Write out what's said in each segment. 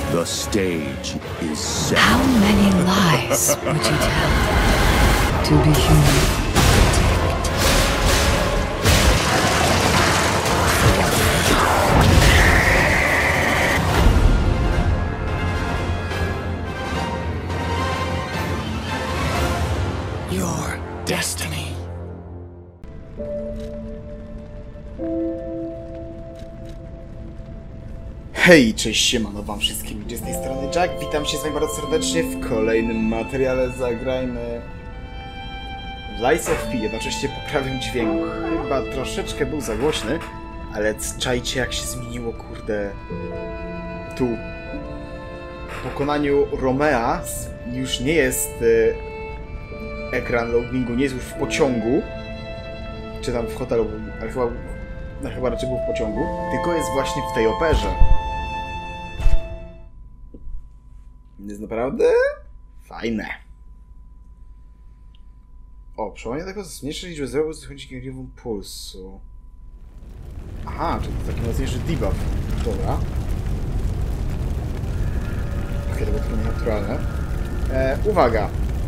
The stage is set. How many lies would you tell to be human? Your destiny. Hej, cześć, siemano wam wszystkim, z tej strony Jack, witam się z wami bardzo serdecznie w kolejnym materiale. Zagrajmy w Lies of P, jednocześnie poprawię dźwięk, chyba troszeczkę był za głośny, ale czajcie jak się zmieniło, kurde, tu. W pokonaniu Romea już nie jest ekran loadingu, nie jest już w pociągu, czy tam w hotelu, ale chyba raczej był w pociągu, tylko jest właśnie w tej operze. Jest naprawdę fajne. O, przełamanie tego zmniejsza liczbę zdrowia, co chodzi o gniewą pulsu. Aha, czyli to taki mocniejszy debuff. Dobra. Okej, to było trochę nienaturalne. Uwaga.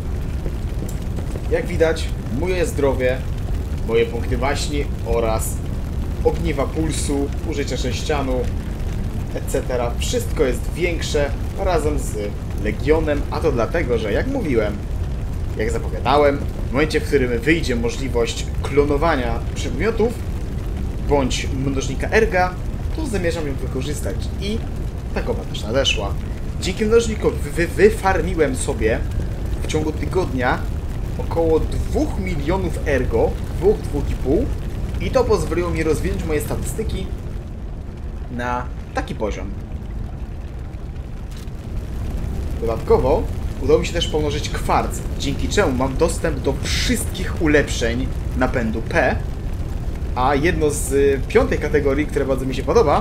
Jak widać, moje zdrowie, moje punkty waśni oraz ogniwa pulsu, użycia sześcianu, etc. Wszystko jest większe razem z Legionem, a to dlatego, że jak mówiłem, jak zapowiadałem, w momencie, w którym wyjdzie możliwość klonowania przedmiotów bądź mnożnika erga, to zamierzam ją wykorzystać i takowa też nadeszła. Dzięki mnożnikowi wyfarmiłem sobie w ciągu tygodnia około 2 milionów ergo, 2,5 i to pozwoliło mi rozwinąć moje statystyki na taki poziom. Dodatkowo udało mi się też pomnożyć kwarc, dzięki czemu mam dostęp do wszystkich ulepszeń napędu P, a jedno z 5. kategorii, które bardzo mi się podoba,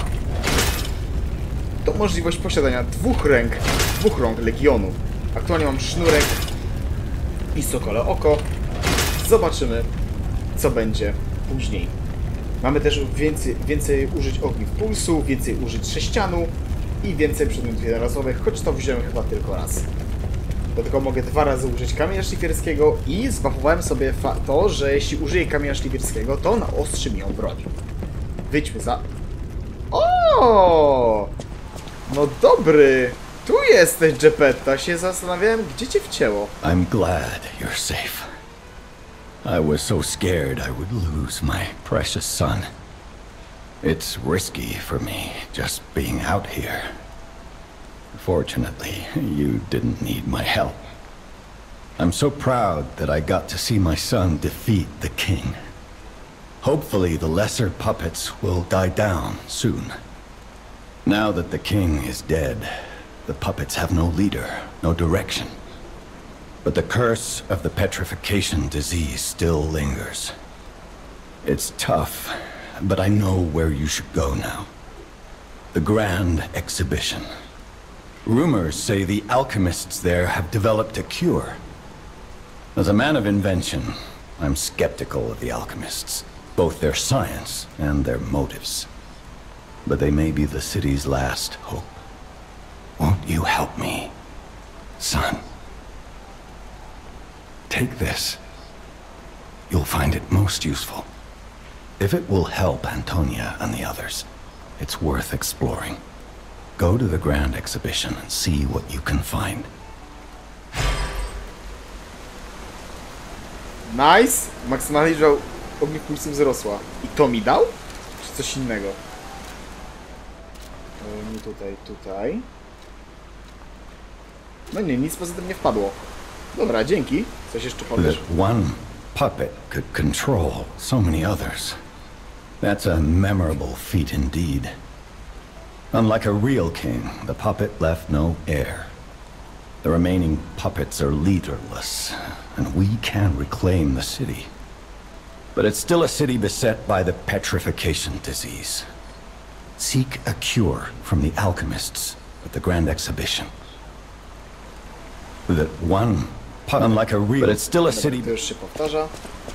to możliwość posiadania dwóch rąk Legionu. Aktualnie mam sznurek i sokole oko. Zobaczymy, co będzie później. Mamy też więcej użyć ogniw pulsu, więcej użyć sześcianu i więcej przedmiotów jednorazowych, choć to wziąłem chyba tylko raz. Do tego mogę 2 razy użyć kamienia szlifierskiego i zbafowałem sobie to, że jeśli użyję kamienia szlifierskiego, to naostrzy mi ją broń. Wyjdźmy za... O! No dobry! Tu jesteś, Geppetta. Się zastanawiałem, gdzie cię wcięło. I'm glad you're safe. I was so scared I would lose my precious son. It's risky for me just being out here. Fortunately, you didn't need my help. I'm so proud that I got to see my son defeat the king. Hopefully the lesser puppets will die down soon. Now that the king is dead, the puppets have no leader, no direction. But the curse of the petrification disease still lingers. It's tough, but I know where you should go now. The Grand Exhibition. Rumors say the alchemists there have developed a cure. As a man of invention, I'm skeptical of the alchemists, both their science and their motives. But they may be the city's last hope. Won't you help me, son? Take this. You'll find it most useful. If it will help Antonia and the others, it's worth exploring. Go to the Grand Exhibition and see what you can find. Nice! Maksymalna liczba ogniw pulsu wzrosła. I to mi dał? Czy coś innego? Nie tutaj. No nie, nic poza tym nie wpadło. Dobra, dzięki. Coś jeszcze powiesz? That one puppet could control so many others. That's a memorable feat indeed. Unlike a real king, the puppet left no heir. The remaining puppets are leaderless, and we can reclaim the city. But it's still a city beset by the petrification disease. Seek a cure from the alchemists at the Grand Exhibition. That one puppet, unlike a real, but it's still a city... To już się powtarza.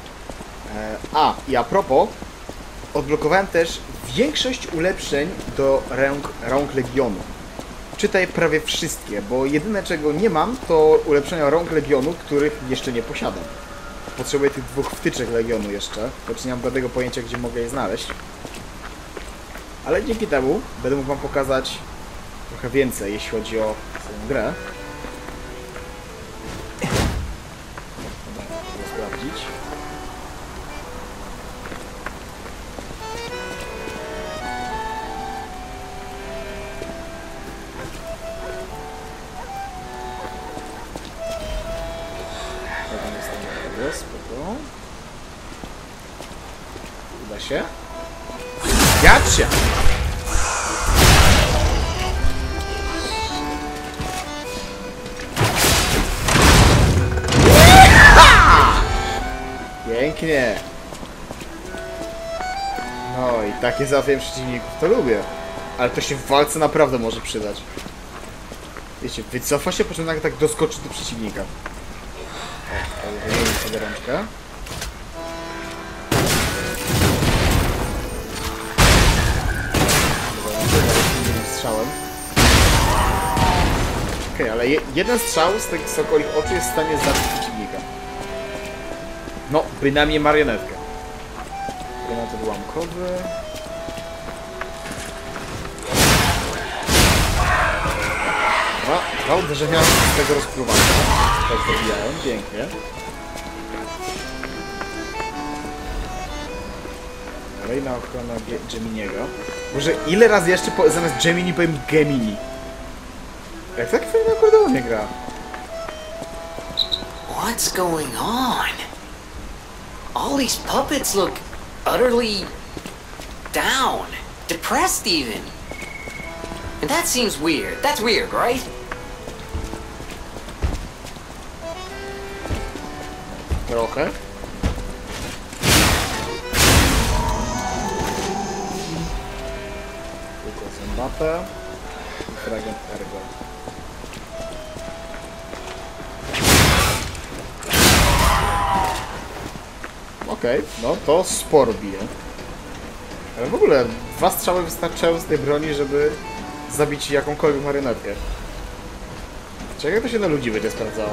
I a propos, odblokowałem też większość ulepszeń do rąk Legionu. czytaj prawie wszystkie, bo jedyne czego nie mam to ulepszenia rąk Legionu, których jeszcze nie posiadam. Potrzebuję tych 2 wtyczek Legionu jeszcze, choć nie mam żadnego pojęcia, gdzie mogę je znaleźć. Ale dzięki temu będę mógł wam pokazać trochę więcej, jeśli chodzi o samą grę. Dobra, chcę sprawdzić. Spoko. Uda się? Gotcha! Pięknie! No i takie załatwienie przeciwników to lubię. Ale to się w walce naprawdę może przydać. Wiecie, wycofa się, po czym nagle tak doskoczy do przeciwnika. O, wymienię sobie rączkę. Strzałem. Okej, ale jeden strzał z tych sokolich oczu jest w stanie zabić przeciwnika. No, bynajmniej marionetkę. Granat odłamkowy. Dwa uderzenia z tego rozpruwania. Tak zabijałem, pięknie. Kolejna ochrona Geminiego. Może ile razy jeszcze zamiast Gemini powiem Gemini? Jak tak fajnie na akordeonie gra. What's going on? All these puppets look utterly down, depressed even. And that seems weird. That's weird, right? Trochę. Tylko zębatę i fragment ergo. Okej, no to sporo bije. Ale w ogóle 2 strzały wystarczają z tej broni, żeby zabić jakąkolwiek marionetkę. Czekaj, to się na ludzi będzie sprawdzało.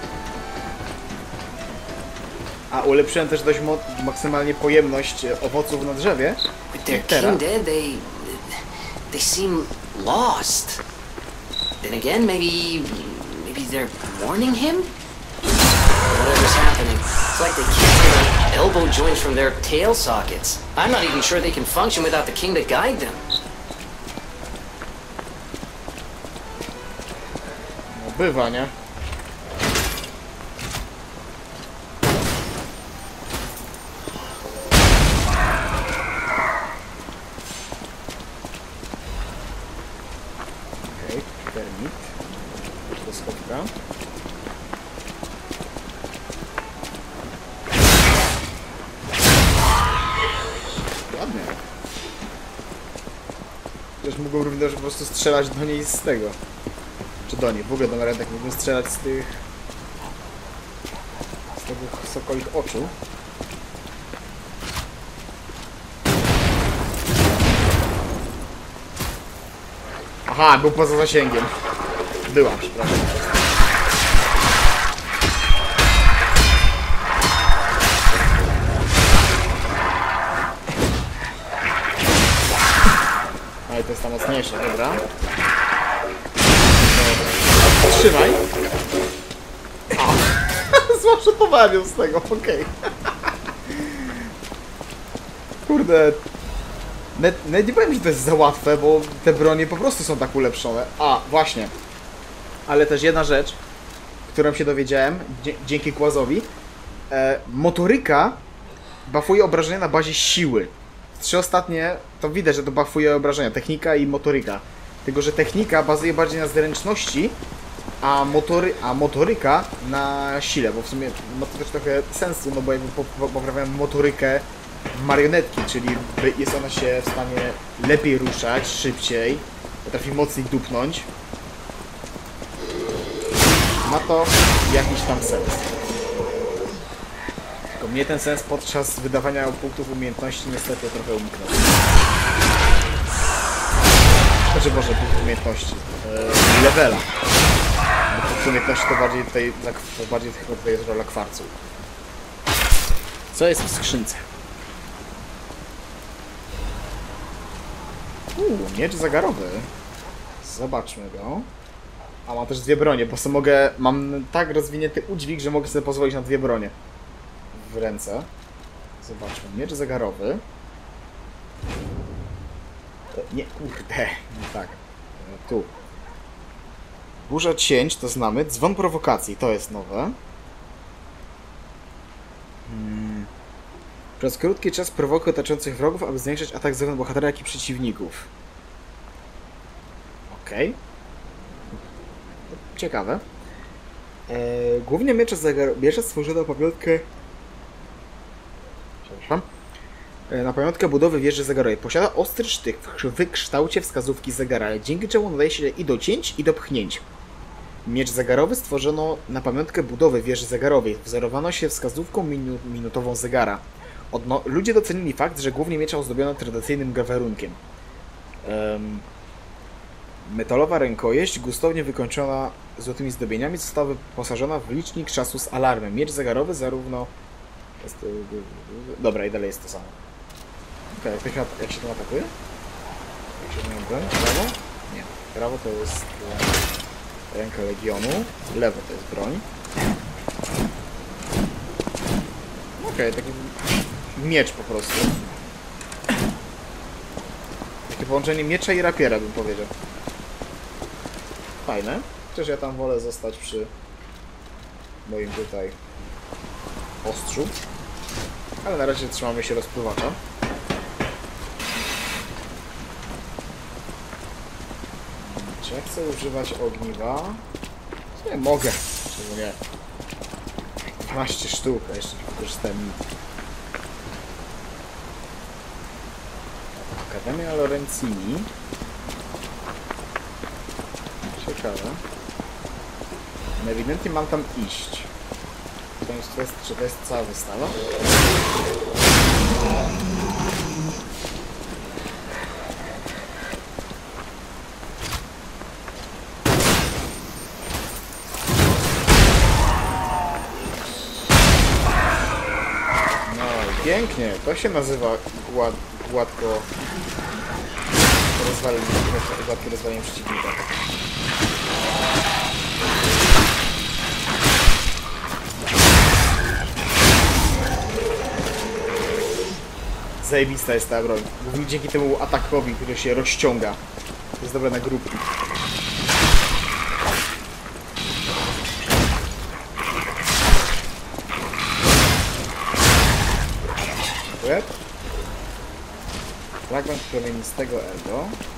A ulepszyłem też dość maksymalnie pojemność owoców na drzewie. With their king dead, they seem lost. Then again, maybe they're warning him? Whatever's happening, it's like they can't get elbow joints from their tail sockets. I'm not even sure they can function without the king to guide them. No bywa, nie? Okej, termit. To schowka. Ładnie. Też mogą również po prostu strzelać do niej z tego. Czy do niej, w ogóle do marionetek mógłbym strzelać z tych... z tego sokolich oczu. Aha, był poza zasięgiem. Byłam, przepraszam. Ale to jest ta mocniejsza, dobra. Trzymaj. Zwłaszcza pobawił z tego, okej. Kurde. Nawet nie powiem, że to jest za łatwe, bo te bronie po prostu są tak ulepszone. A, właśnie. Ale też jedna rzecz, którą się dowiedziałem, dzięki Kłazowi. Motoryka buffuje obrażenia na bazie siły. 3 ostatnie to widać, że to buffuje obrażenia. Technika i motoryka. Tylko że technika bazuje bardziej na zręczności, a motoryka na sile, bo w sumie ma to też trochę sensu, no bo jakby poprawiam motorykę marionetki, czyli jest ona się w stanie lepiej ruszać, szybciej, potrafi mocniej dupnąć. Ma to jakiś tam sens. Tylko mnie ten sens podczas wydawania punktów umiejętności niestety trochę umknął. Znaczy może punktów umiejętności. levela. Bo w umiejętności to bardziej tutaj jest rola kwarcu. Co jest w skrzynce? Miecz zagarowy. Zobaczmy go. A mam też dwie bronie, bo sobie mam tak rozwinięty udźwig, że mogę sobie pozwolić na dwie bronie w ręce. Zobaczmy. Miecz zagarowy. Nie, kurde. Nie tak. Tu. Burza cięć, to znamy. Dzwon prowokacji, to jest nowe. Przez krótki czas prowokuje otaczających wrogów, aby zwiększyć atak zarówno bohatera, jak i przeciwników. Okej. Ciekawe. Głównie miecze stworzono pamiątkę... Przepraszam. Na pamiątkę budowy wieży zegarowej. Posiada ostry sztyk w kształcie wskazówki zegara, dzięki czemu nadaje się i do cięć, i do pchnięć. Miecz zegarowy stworzono na pamiątkę budowy wieży zegarowej. Wzorowano się wskazówką minutową zegara. Ludzie docenili fakt, że głównie miecza ozdobiono tradycyjnym grawerunkiem. Metalowa rękojeść, gustownie wykończona złotymi zdobieniami, została wyposażona w licznik czasu z alarmem. Miecz zegarowy zarówno... Dobra, i dalej jest to samo. Okej, jak się to atakuje? Jak się to broń? Prawo? Nie. Prawo to jest ręka Legionu, lewo to jest broń. Okej, taki miecz po prostu. Takie połączenie miecza i rapiera, bym powiedział. Fajne. Chociaż ja tam wolę zostać przy moim tutaj ostrzu. Ale na razie trzymamy się rozpływacza. Czy ja chcę używać ogniwa? Nie mogę. Czemu nie? 12 sztuk, a jeszcze nie wykorzystałem nic. Akademia Lorenzini. Ciekawe. No ewidentnie mam tam iść. Czy to jest cała wystawa? No i pięknie. To się nazywa gładkie rozwalenie przeciwnika. Zajebista jest ta broń. Głównie dzięki temu atakowi, który się rozciąga. To jest dobre na grupki. Dziękuję. Fragment promienistego ergo.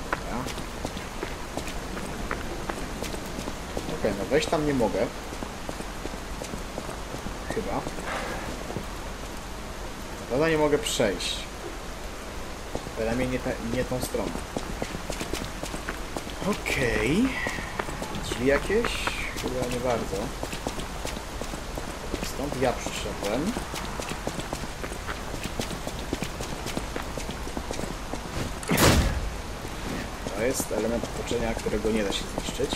Okej, no wejść tam nie mogę. Chyba. Prawda nie mogę przejść. Bynajmniej nie tą stroną. Okej. Drzwi jakieś? Chyba nie bardzo. Stąd ja przyszedłem. Nie, to jest element otoczenia, którego nie da się zniszczyć.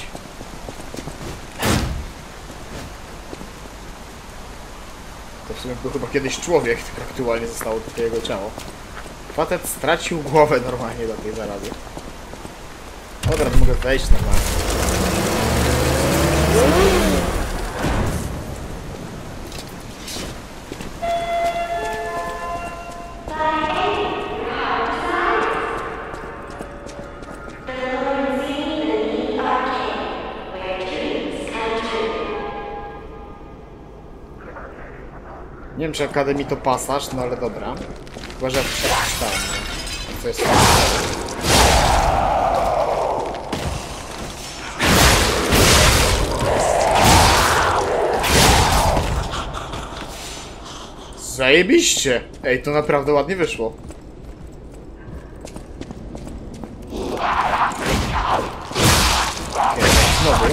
To w sumie był chyba kiedyś człowiek, tylko aktualnie zostało tylko jego ciało. Facet stracił głowę normalnie do tej zarazy. Dobra, to mogę wejść normalnie. Nie wiem, czy Akademii to pasaż, no ale dobra. Chyba, że przeczytałem. To jest... Zajebiście! Ej, to naprawdę ładnie wyszło. Okay, znowu.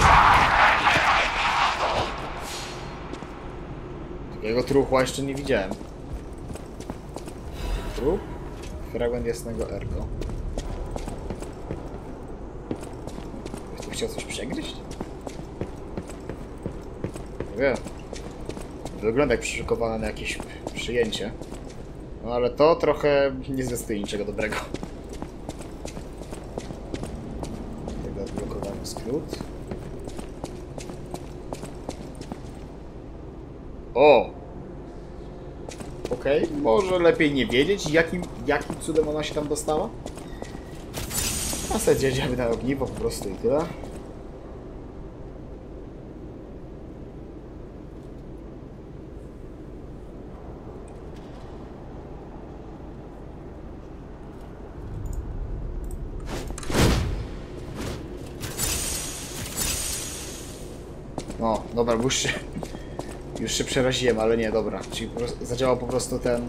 Takiego truchła jeszcze nie widziałem. Trup? Fragment jasnego ergo. chciał coś przegryźć? Nie wiem. Wygląda jak przyszykowane na jakieś przyjęcie. No ale to trochę nie zwiastuje niczego dobrego. Tego odblokowany skrót. O! Okej, może lepiej nie wiedzieć, jakim cudem ona się tam dostała. W zasadzie jedziemy na ogniwo po prostu i tyle. O, dobra, bo już się przeraziłem, ale nie, dobra. Czyli zadziałał po prostu ten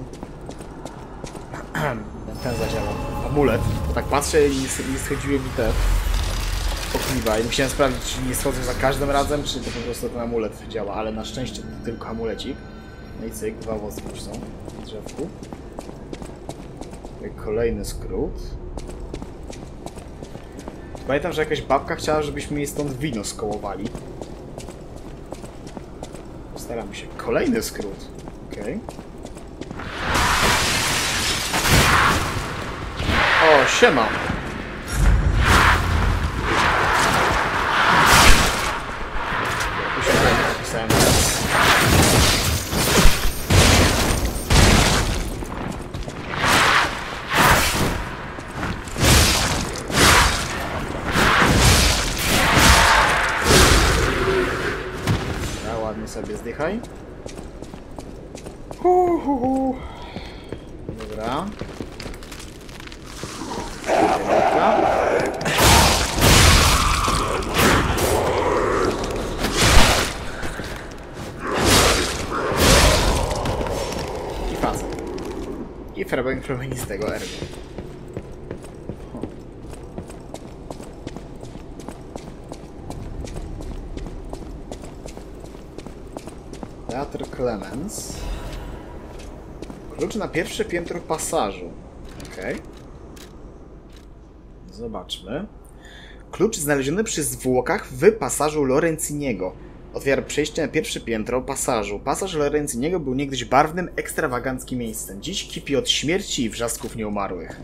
zadziałał. Amulet. Bo tak patrzę i nie schodziły mi te ogniwa i musiałem sprawdzić, czy nie schodzą za każdym razem, czy to po prostu ten amulet działa, ale na szczęście to tylko amulecik. No i cyk, 2 owoce już są w drzewku. Kolejny skrót. Pamiętam, że jakaś babka chciała, żebyśmy jej stąd wino skołowali. Staramy się. Kolejny skrót. Okej. O, siema! Napisałem teraz. Ładnie sobie zdychaj. Dobra. I facet. I fragment promienistego ergo. Teatr Clemens. Klucz na pierwsze piętro pasażu. Okej. Zobaczmy. Klucz znaleziony przy zwłokach w pasażu Lorenziniego. Otwiera przejście na pierwsze piętro pasażu. Pasaż Lorenziniego był niegdyś barwnym, ekstrawaganckim miejscem. Dziś kipi od śmierci i wrzasków nieumarłych.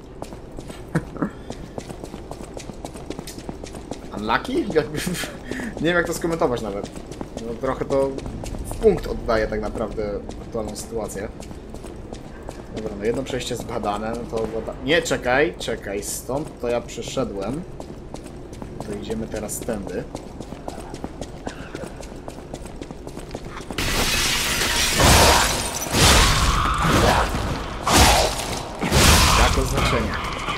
Unlucky? Jakby, nie wiem jak to skomentować nawet. No, trochę to w punkt oddaje tak naprawdę aktualną sytuację. Dobra, no jedno przejście zbadane, no to... Nie, czekaj, stąd to ja przyszedłem. To idziemy teraz tędy. Jak oznaczenie?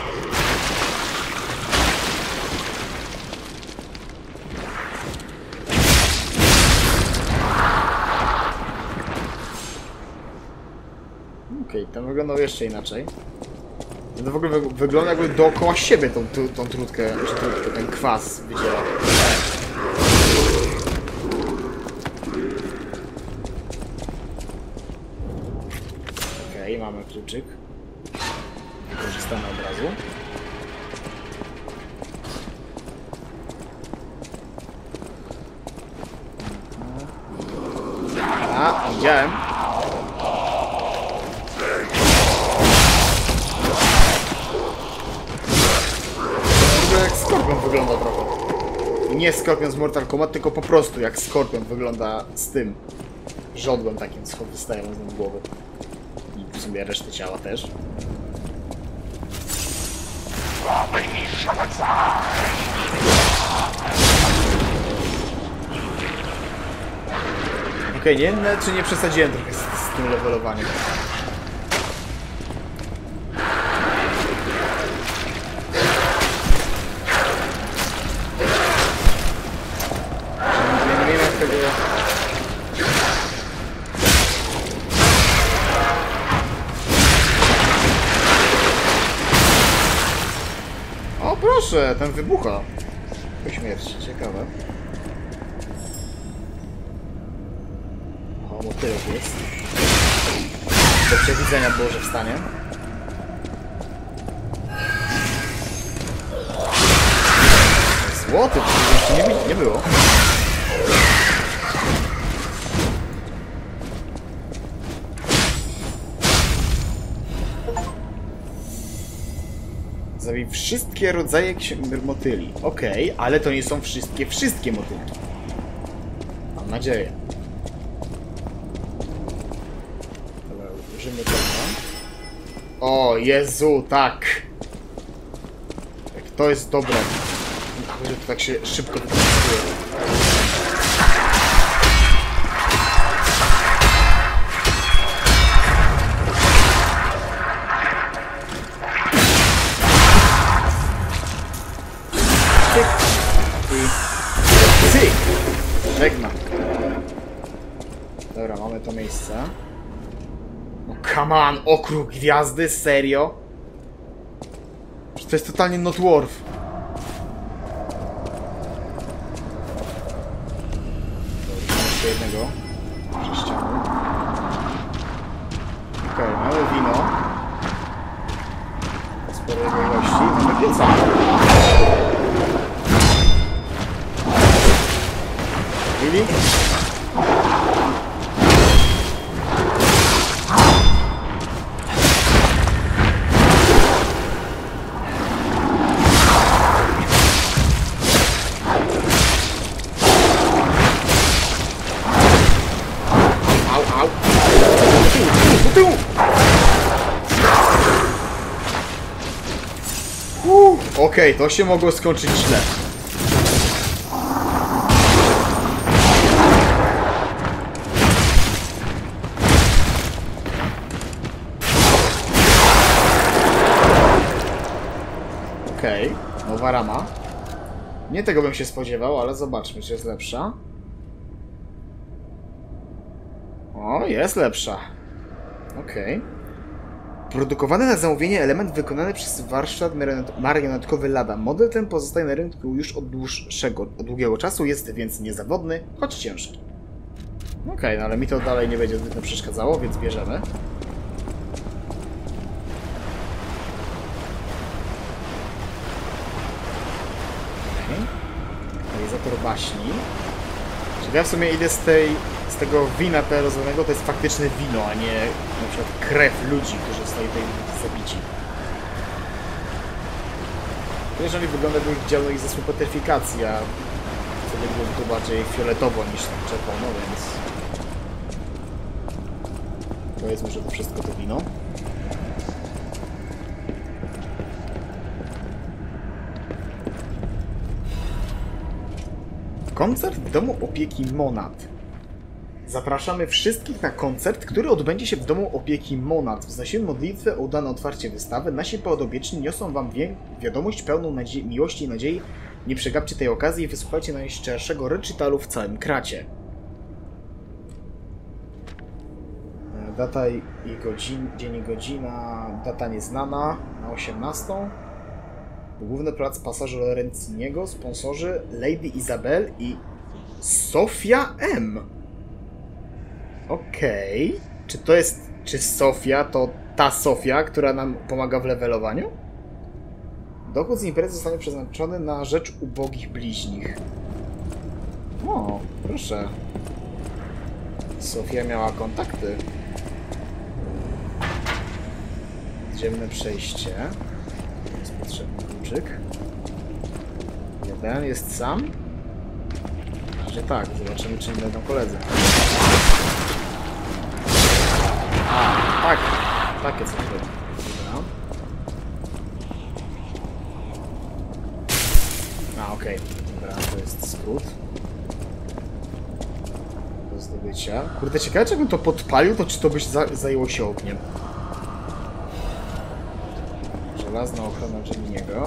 Okej, ten wyglądał jeszcze inaczej. To w ogóle wygląda jakby dookoła siebie tą trutkę, czy trutkę, ten kwas wydziela. Okej, mamy kluczyk. Wykorzystamy od razu. A, widziałem. Jak Skorpion wygląda trochę. Nie Skorpion z Mortal Kombat, tylko po prostu jak Skorpion wygląda z tym żodłem takim, co wystaje mu z głowy. I w sumie resztę ciała też. Okej, nie wiem, czy nie przesadziłem trochę z tym levelowaniem. O proszę, ten wybucha. Po śmierci, ciekawe. O, motylek jest. Do przewidzenia było, że wstanie. O, ty, to jeszcze nie było. Zabij wszystkie rodzaje motyli. Okej, ale to nie są wszystkie motylki. Mam nadzieję. Dobra, użyjmy tego. O, Jezu, tak! Jak to jest dobre. Że to tak się szybko wykorzystuje. Cyk! Żegnam. Dobra, mamy to miejsce. No come on, okrug gwiazdy? Serio? To jest totalnie not worth. Jeszcze jednego. Prześcianu. Okej, mamy wino. Sporo jego ilości. Mamy pieca. Really? Okej, to się mogło skończyć źle. Okej, nowa rama. Nie tego bym się spodziewał, ale zobaczmy, czy jest lepsza. O, jest lepsza. Okej. Produkowany na zamówienie element wykonany przez warsztat marionetkowy Lada. Model ten pozostaje na rynku już od długiego czasu, jest więc niezawodny, choć ciężki. Okej, no ale mi to dalej nie będzie zbytnio przeszkadzało, więc bierzemy. Realizator baśni. Czyli ja w sumie idę z tego wina rozlanego, to jest faktyczne wino, a nie na przykład krew ludzi, którzy zostali tutaj zabici. Jeżeli wygląda, by widziano ich zespół petryfikacji, a wtedy byłoby to bardziej fioletowo niż czerwono, więc powiedzmy, że to wszystko to wino. Koncert w domu opieki Monad. Zapraszamy wszystkich na koncert, który odbędzie się w domu opieki Monad. Wznosimy modlitwę o udane otwarcie wystawy. Nasi podopieczni niosą wam wiadomość pełną miłości i nadziei. Nie przegapcie tej okazji i wysłuchajcie najszczerszego recitalu w całym kracie. Data i dzień i godzina, data nieznana, na 18. Główny plac pasażu Lorenciniego, sponsorzy Lady Isabel i Sofia M. Okej. Czy Sofia to ta Sofia, która nam pomaga w levelowaniu? Dochód z imprezy zostanie przeznaczony na rzecz ubogich bliźnich. O, proszę. Sofia miała kontakty. Podziemne przejście. Jest potrzebny kluczyk. Jeden jest sam? Że tak, zobaczymy, czy nie będą koledzy. A, tak, takie coś robi. Dobra. A, okej. Dobra, to jest skrót. Do zdobycia. Kurde, ciekawe, czy bym to podpalił, to czy to byś zajęło się ogniem. Żelazna ochrona Geminiego.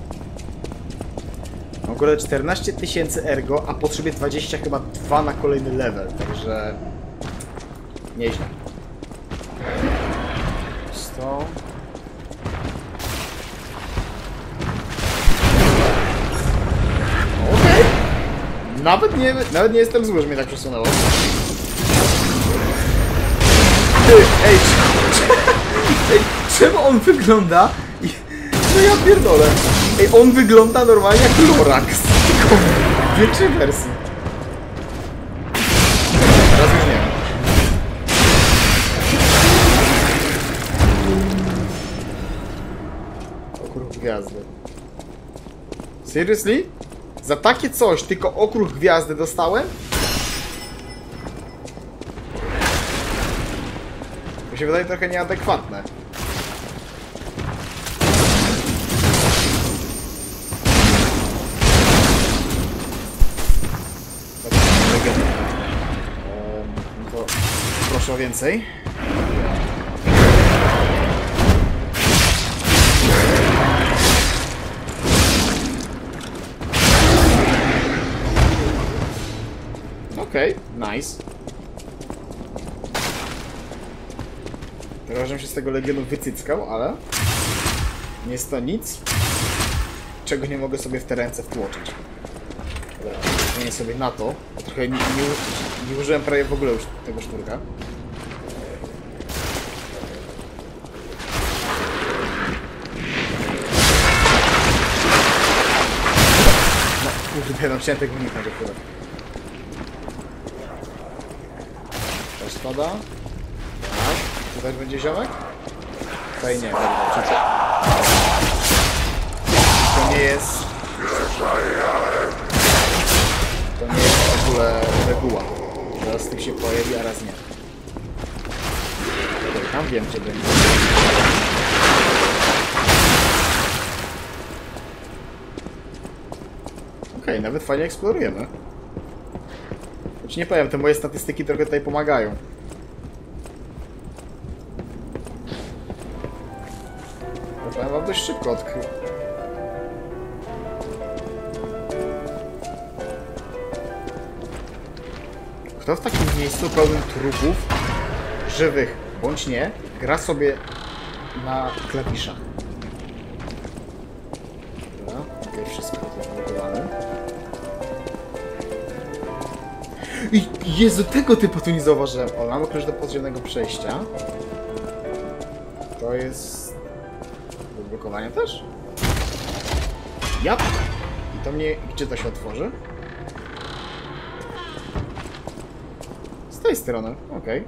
Mam akurat 14 000 ergo, a potrzebuję 20 chyba 2 na kolejny level, także nieźle. 100. Okej. Nawet nie jestem zły, że mnie tak przesunęło. Ty, ej, czemu on wygląda? No ja pierdolę. Ej, on wygląda normalnie jak Lorax. tylko w większej wersji. Teraz już nie. Okruch gwiazdy. Seriously? Za takie coś tylko okruch gwiazdy dostałem? To się wydaje trochę nieadekwatne. To proszę o więcej. Okej, nice. Teraz żebym się z tego legionu wycyckał, ale nie jest to nic, czego nie mogę sobie w te ręce wtłoczyć. Dobra, zmienię sobie na to. Trochę nie użyłem prawie w ogóle już tego szturka. No kurde, no chciałem tego uniknąć akurat. To spada. Tak. Tu też będzie ziomek? Tutaj nie, dobra, to nie jest... To nie jest w ogóle reguła. Raz z tych się pojawi, a raz nie. Okay, tam wiem, gdzie będzie. Okej, nawet fajnie eksplorujemy. Choć nie powiem, te moje statystyki trochę tutaj pomagają. Powiem wam dość szybko odkrył. Kto w takim miejscu pełnym trupów, żywych bądź nie, gra sobie na klawiszach? Dobra, okej, wszystko zablokowane. I Jezu, tego typu tu nie zauważyłem. O, mamy klucz do podziemnego przejścia. To jest... do blokowania też? Jap! I to mnie... gdzie to się otworzy? Z tej strony, okej.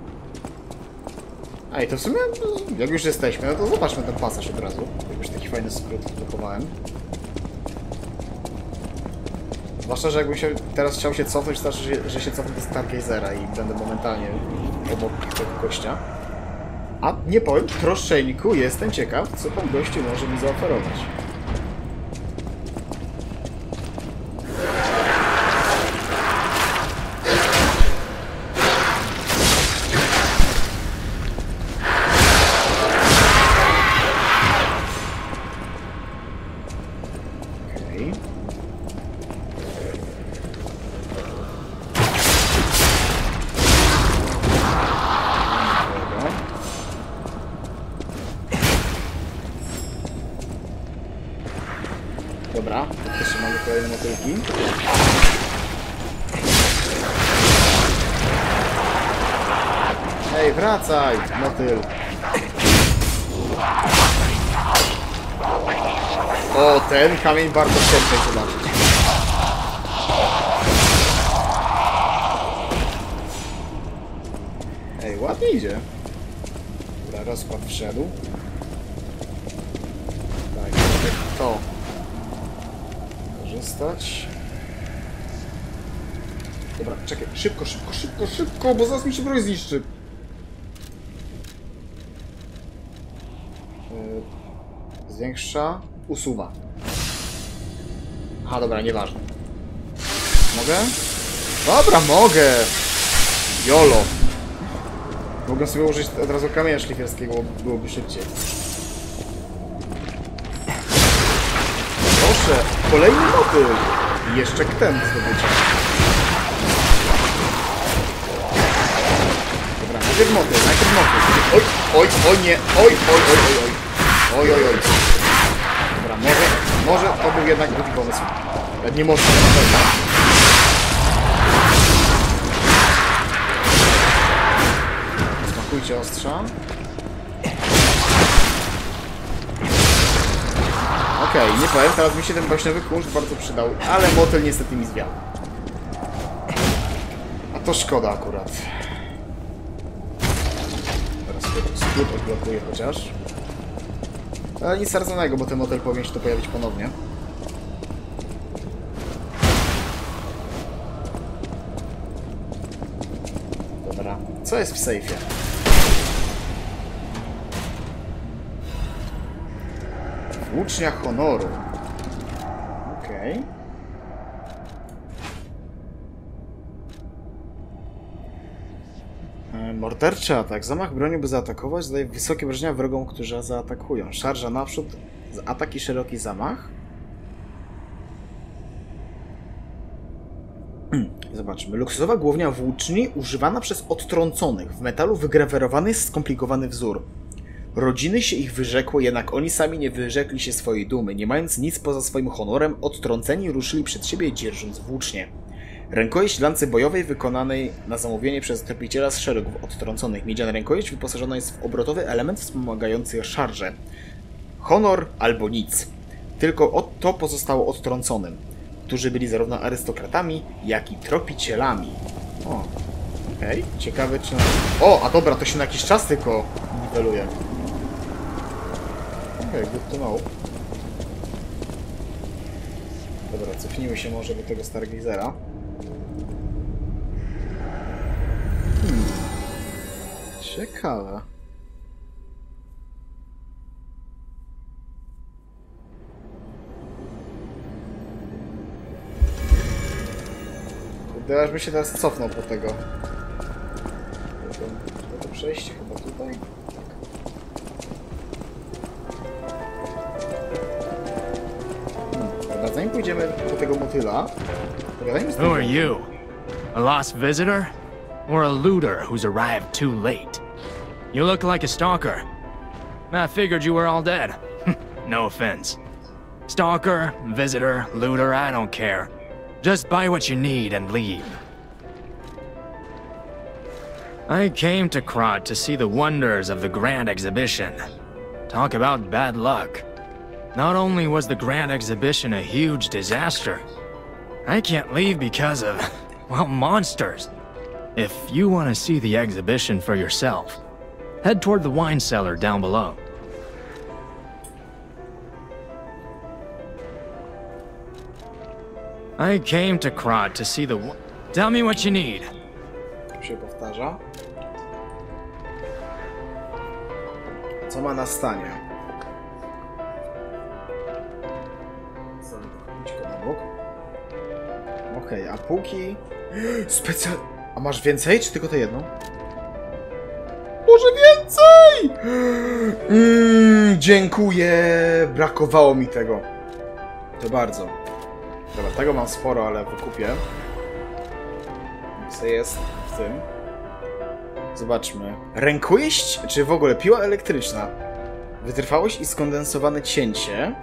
Ej, to w sumie, jak już jesteśmy, no to zobaczmy ten pasaż od razu. Już taki fajny skrót zblokowałem. Zwłaszcza, że jakbym się teraz chciał się cofnąć, to znaczy, że się cofnę do Stargazera i będę momentalnie obok tego gościa. A nie powiem, troszczeńku jestem ciekaw, co pan gościu może mi zaoferować. Dobra, jeszcze mamy kolejne motylki. Hej, wracaj, motyl! O, ten kamień bardzo chciałbym zobaczyć. Ej, ładnie idzie. Dobra, rozkład wszedł. Tak, to. Korzystać. Dobra, czekaj, szybko, szybko, szybko, szybko, bo zaraz mi się broń zniszczy. Zwiększa, usuwa. Aha, dobra, nieważne. Mogę? Dobra, mogę! Jolo! Mogę sobie użyć od razu kamienia szlifierskiego, byłoby szybciej. Proszę, kolejny motyl! I jeszcze ten zdobycia. Dobra, najpierw motyl, najpierw motyl. Oj, oj, oj, nie, oj, oj, oj, oj, oj. Oj, oj, oj. Dobra, może to był jednak drugi pomysł. Nie można, na pewno. Smakujcie ostrza. Okej, nie powiem, teraz mi się ten baśniowy kurz bardzo przydał, ale motyl niestety mi zwiał. A to szkoda akurat. Teraz skrót odblokuję chociaż. Ale nic radzonego, bo ten motyl powinien się tu pojawić ponownie. Dobra, co jest w sejfie? Włócznia honoru. Okej. Morderczy atak. Zamach bronią, by zaatakować, zadaje wysokie wrażenia wrogom, którzy zaatakują. Szarża naprzód, atak i szeroki zamach. Zobaczmy. Luksusowa głownia włóczni używana przez odtrąconych. W metalu wygrawerowany jest skomplikowany wzór. Rodziny się ich wyrzekło, jednak oni sami nie wyrzekli się swojej dumy. Nie mając nic poza swoim honorem, odtrąceni ruszyli przed siebie, dzierżąc włócznie. Rękojeść lancy bojowej wykonanej na zamówienie przez tropiciela z szeregów odtrąconych. Miedziana rękojeść wyposażona jest w obrotowy element wspomagający szarżę. Honor albo nic. Tylko to pozostało odtrąconym, którzy byli zarówno arystokratami, jak i tropicielami. O, okej, ciekawe czy... O, a dobra, to się na jakiś czas tylko niweluje. Okej, good to know. Dobra, cofnijmy się może do tego Stargazera. Ciekawe. Kurde, aż by się teraz cofnął po tego. To przejście chyba tutaj? Dobra, zanim pójdziemy do tego motyla, pogadajmy z tym. Who are you? A lost visitor? Or a looter who's arrived too late? You look like a stalker. I figured you were all dead. No offense. Stalker, visitor, looter, I don't care. Just buy what you need and leave. I came to Krat to see the wonders of the Grand Exhibition. Talk about bad luck. Not only was the Grand Exhibition a huge disaster, I can't leave because of, well, monsters. If you want to see the exhibition for yourself, head toward the wine cellar down below. I came to Krat to see the... Tell me what you need. Się powtarza. Co ma na stanie? Okej, a póki... A masz więcej, czy tylko to jedno? Może więcej! Dziękuję! Brakowało mi tego. To bardzo. Dobra, tego mam sporo, ale wykupię. Co jest w tym? Zobaczmy. Rękojeść, czy w ogóle piła elektryczna. Wytrwałość i skondensowane cięcie.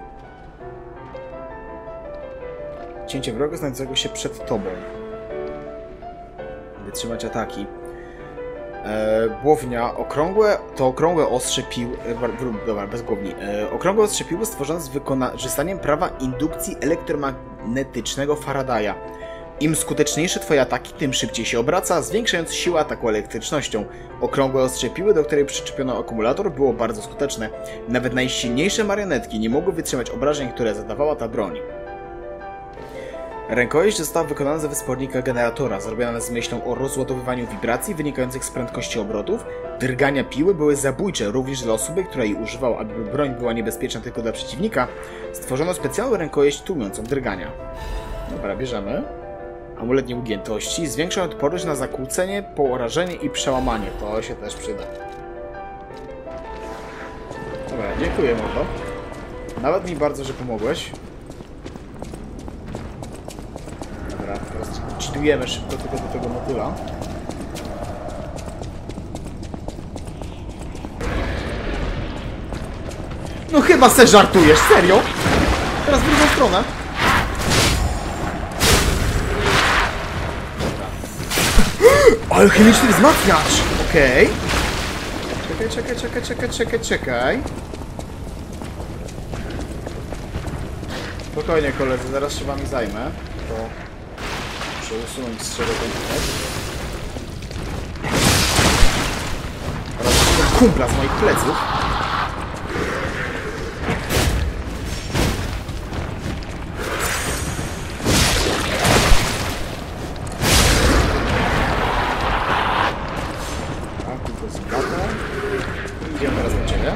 Cięcie wroga znajdującego się przed tobą. Wytrzymać ataki. Głownia. Okrągłe ostrze pił... Dobra, bez głowni. Okrągłe ostrze piły stworzone z wykorzystaniem prawa indukcji elektromagnetycznego Faradaya. Im skuteczniejsze twoje ataki, tym szybciej się obraca, zwiększając siłę ataku elektrycznością. Okrągłe ostrze piły, do której przyczepiono akumulator, było bardzo skuteczne. Nawet najsilniejsze marionetki nie mogły wytrzymać obrażeń, które zadawała ta broń. Rękojeść została wykonana ze wyspornika generatora, zrobiona z myślą o rozładowywaniu wibracji wynikających z prędkości obrotów. Drgania piły były zabójcze również dla osoby, która jej używała, aby broń była niebezpieczna tylko dla przeciwnika. Stworzono specjalną rękojeść tłumiącą drgania. Dobra, bierzemy. Amulet nieugiętości zwiększa odporność na zakłócenie, porażenie i przełamanie. To się też przyda. Dobra, dziękuję mordo. Nawet mi bardzo, że pomogłeś. Dobra, teraz cheatujemy szybko tylko do tego motyla. No chyba se żartujesz, serio? Teraz w drugą stronę. Alchemiczny wzmacniacz! Okej. Czekaj. spokojnie koledzy, zaraz się wami zajmę. To muszę usunąć z czego ten tutaj. Oraz ten kumpla z moich pleców. A, tu jest gata. Idziemy teraz do ciebie.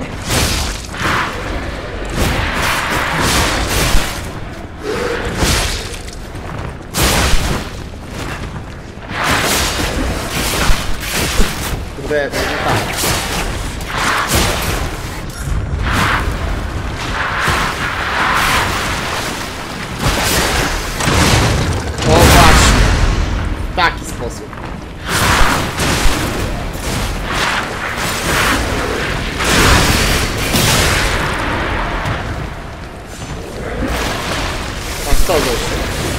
Kurde, to nie tak. O właśnie. W taki sposób. Masz to gość.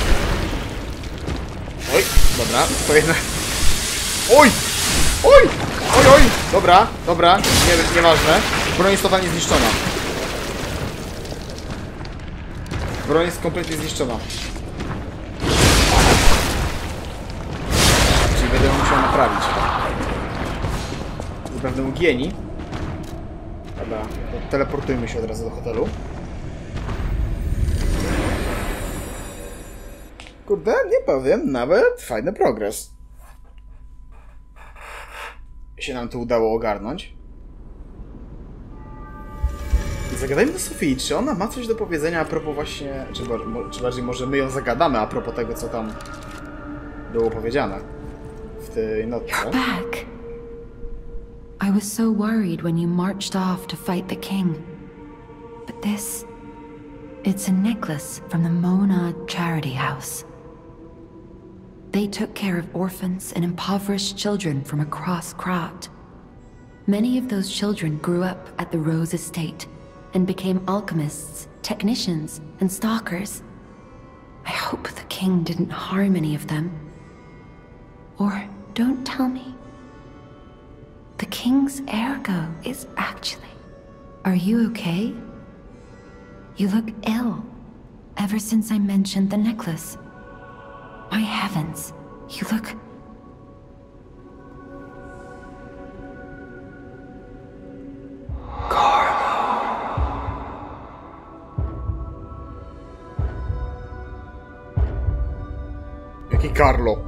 Oj, dobra, to jednak... Oj! Oj! Oj, oj! Dobra, dobra, nieważne. Broń jest totalnie zniszczona. Broń jest kompletnie zniszczona. Czyli będę ją musiał naprawić. Zapewne ugieni. Dobra, to teleportujmy się od razu do hotelu. Kurde, nie powiem, nawet fajny progres. Się nam to udało ogarnąć. Zagadajmy do Sofii, czy ona ma coś do powiedzenia a propos właśnie... Czy bardziej może my ją zagadamy a propos tego, co tam było powiedziane w tej notce. You're back. I was so worried when you marched off to fight the king. But this... It's a necklace from the Mona Charity House. They took care of orphans and impoverished children from across Krat. Many of those children grew up at the Rose Estate and became alchemists, technicians, and stalkers. I hope the king didn't harm any of them. Or don't tell me. The king's ergo is actually... Are you okay? You look ill, ever since I mentioned the necklace. My heavens, you look... Jaki Carlo?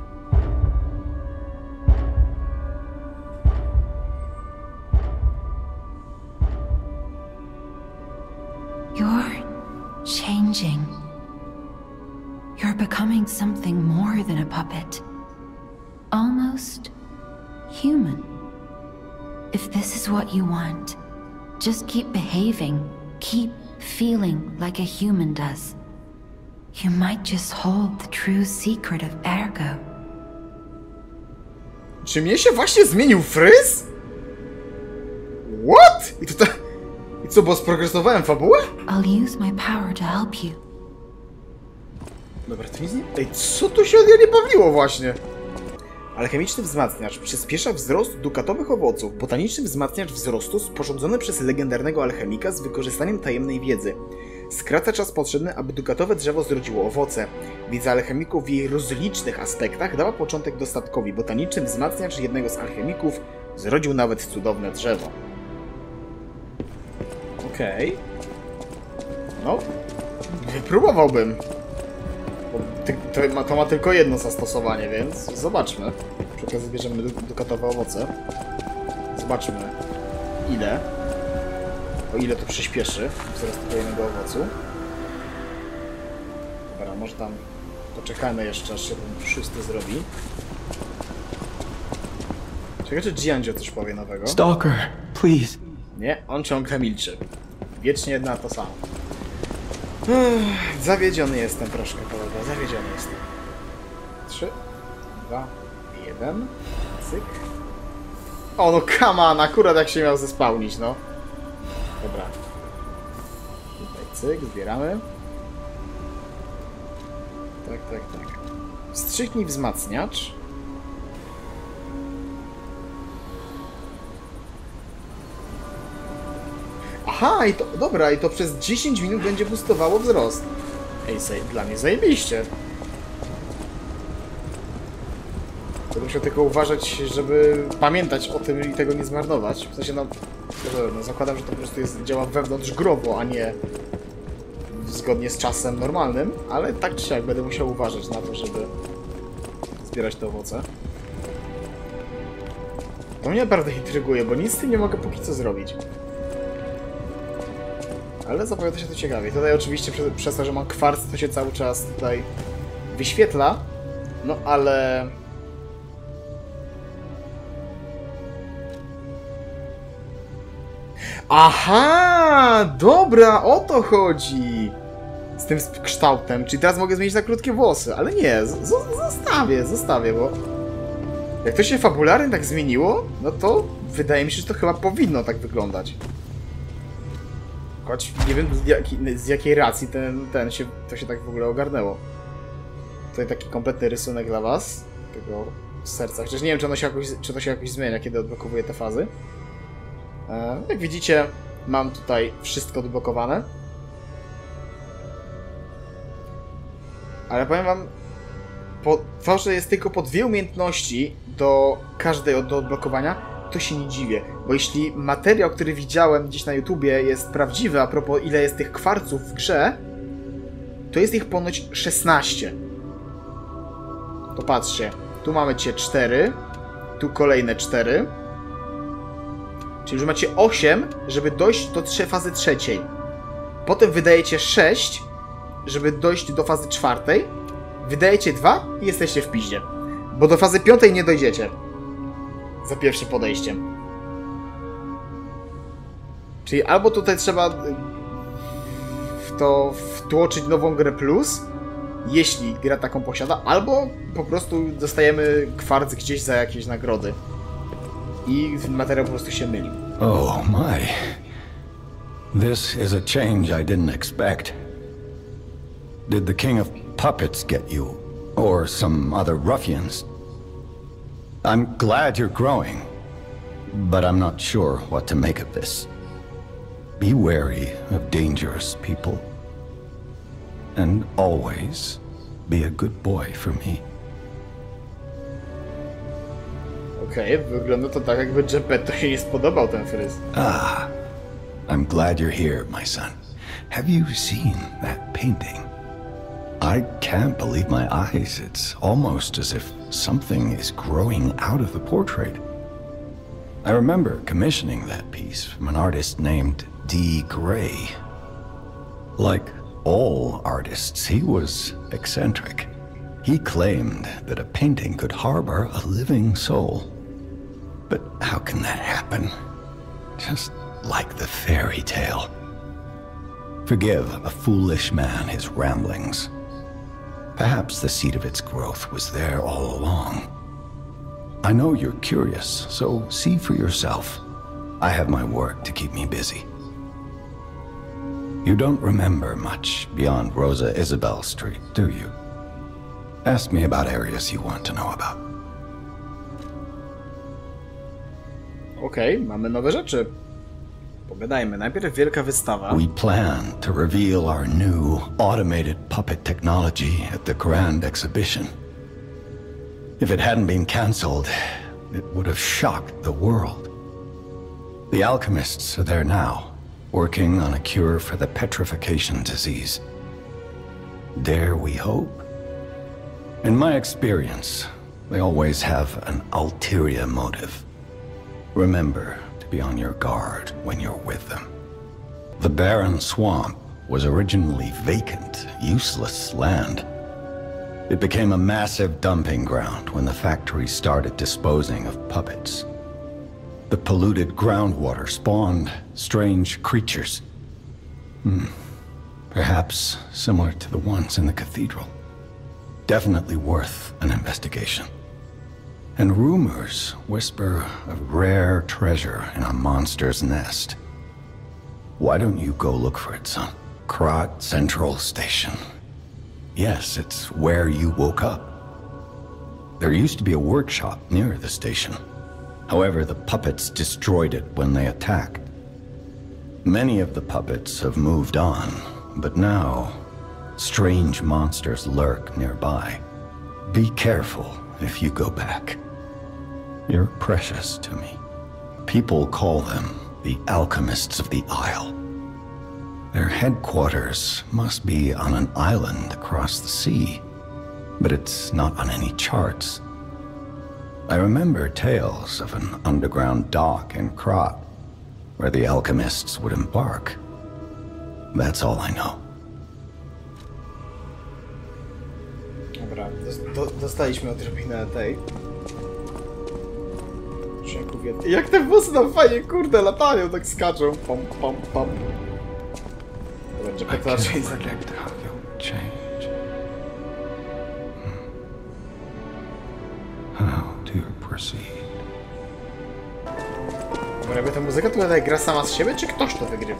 You're changing. You're becoming something more than a puppet. Almost human. If this is what you want, just keep behaving. Keep feeling like a human does. You might just hold the true secret of Ergo. Czy mnie się właśnie zmienił fryz? What? I co, bo sprogresowałem fabułę? I'll use my power to help you. Dobra, to nic nie... Ej, co tu się od niej bawiło właśnie? Alchemiczny wzmacniacz przyspiesza wzrost dukatowych owoców. Botaniczny wzmacniacz wzrostu sporządzony przez legendarnego alchemika z wykorzystaniem tajemnej wiedzy. Skraca czas potrzebny, aby dukatowe drzewo zrodziło owoce. Wiedza alchemików w jej rozlicznych aspektach dała początek dostatkowi. Botaniczny wzmacniacz jednego z alchemików zrodził nawet cudowne drzewo. Okej. No, wypróbowałbym. Bo to ma tylko jedno zastosowanie, więc zobaczmy. Przy okazji bierzemy dukatowe owoce. Zobaczmy, ile. O ile to przyspieszy wzrost kolejnego owocu. Dobra, może tam poczekajmy jeszcze, aż się ten szósty zrobi. Czekaj, czy Giangio coś powie nowego? Stalker, please. Nie, on ciągle milczy. Wiecznie jedna to samo. Zawiedziony jestem troszkę, kolego. Zawiedziony jestem. 3, 2, 1. Cyk. O, no come on, akurat jak się miał zespałnić, no. Dobra. Tutaj cyk, zbieramy. Tak, tak, tak. Wstrzyknij wzmacniacz. Aha, i to, dobra, i to przez 10 minut będzie boostowało wzrost. Ej, dla mnie zajebiście. To musiał tylko uważać, żeby pamiętać o tym i tego nie zmarnować. W sensie, no zakładam, że to po prostu działa wewnątrz growo, a nie zgodnie z czasem normalnym, ale tak czy siak będę musiał uważać na to, żeby zbierać te owoce. To mnie naprawdę intryguje, bo nic z tym nie mogę póki co zrobić. Ale zapowiada się to ciekawie. Tutaj oczywiście przez to, że mam kwarc, to się cały czas tutaj wyświetla. No ale... Aha! Dobra, o to chodzi! Z tym kształtem. Czyli teraz mogę zmienić na krótkie włosy. Ale nie, zostawię, bo... Jak to się fabularnie tak zmieniło, no to wydaje mi się, że to chyba powinno tak wyglądać. Choć nie wiem z jakiej racji to się tak w ogóle ogarnęło. Tutaj taki kompletny rysunek dla was. Tego serca. Chociaż nie wiem, czy to się jakoś zmienia, kiedy odblokowuję te fazy. Jak widzicie, mam tutaj wszystko odblokowane. Ale powiem wam, to, że jest tylko po 2 umiejętności do każdej do odblokowania, to się nie dziwię. Bo jeśli materiał, który widziałem gdzieś na YouTubie jest prawdziwy, a propos ile jest tych kwarców w grze, to jest ich ponoć 16. To patrzcie, tu mamy 4, tu kolejne 4. Czyli już macie 8, żeby dojść do fazy 3. Potem wydajecie 6, żeby dojść do fazy 4. Wydajecie 2 i jesteście w piździe. Bo do fazy 5 nie dojdziecie. Za pierwszym podejściem. Czyli albo tutaj trzeba w to wtłoczyć nową grę plus, jeśli gra taką posiada, albo po prostu dostajemy kwarc gdzieś za jakieś nagrody. I materiał po prostu się myli. Oh my. This is a change I didn't expect. Did the King of Puppets get you? Or some other ruffians? I'm glad you're growing, but I'm not sure what to make of this. Be wary of dangerous people. And always be a good boy for me. Okej, wygląda to tak, jakby Geppetto się nie spodobał ten fryz. Ah, I'm glad you're here, my son. Have you seen that painting? I can't believe my eyes. It's almost as if something is growing out of the portrait. I remember commissioning that piece from an artist named D. Gray. Like all artists, he was eccentric. He claimed that a painting could harbor a living soul. But how can that happen? Just like the fairy tale. Forgive a foolish man his ramblings. Perhaps the seed of its growth was there all along. I know you're curious, so see for yourself. I have my work to keep me busy. You don't remember much beyond Rosa Isabel Street, do you? Ask me about areas you want to know about. Okej, mamy nowe rzeczy. Pogadajmy. Najpierw wielka wystawa. We plan to reveal our new automated puppet technology at the Grand Exhibition. If it hadn't been cancelled, it would have shocked the world. The alchemists are there now, working on a cure for the petrification disease. Dare we hope? In my experience, they always have an ulterior motive. Remember to be on your guard when you're with them. The barren swamp was originally vacant, useless land. It became a massive dumping ground when the factory started disposing of puppets. The polluted groundwater spawned strange creatures. Perhaps similar to the ones in the cathedral. Definitely worth an investigation. And rumors whisper of rare treasure in a monster's nest. Why don't you go look for it, son? Krat Central Station. Yes, it's where you woke up. There used to be a workshop near the station. However, the puppets destroyed it when they attacked. Many of the puppets have moved on, but now Strange monsters lurk nearby. Be careful if you go back. You're precious to me. People call them the Alchemists of the Isle. Their headquarters must be on an island across the sea, but it's not on any charts. I remember tales of an underground dock in Krat, where the alchemists would embark. That's all I know. Dobra, dostaliśmy odrobinę tej... Jak te włosy tam fajnie, kurde, latają, tak skaczą. Pom, pom, pom. Dobra, czekaj, to raczej zagrać. How to proceed? Dobra, jakby ta muzyka tutaj gra sama z siebie, czy ktoś to wygrywa?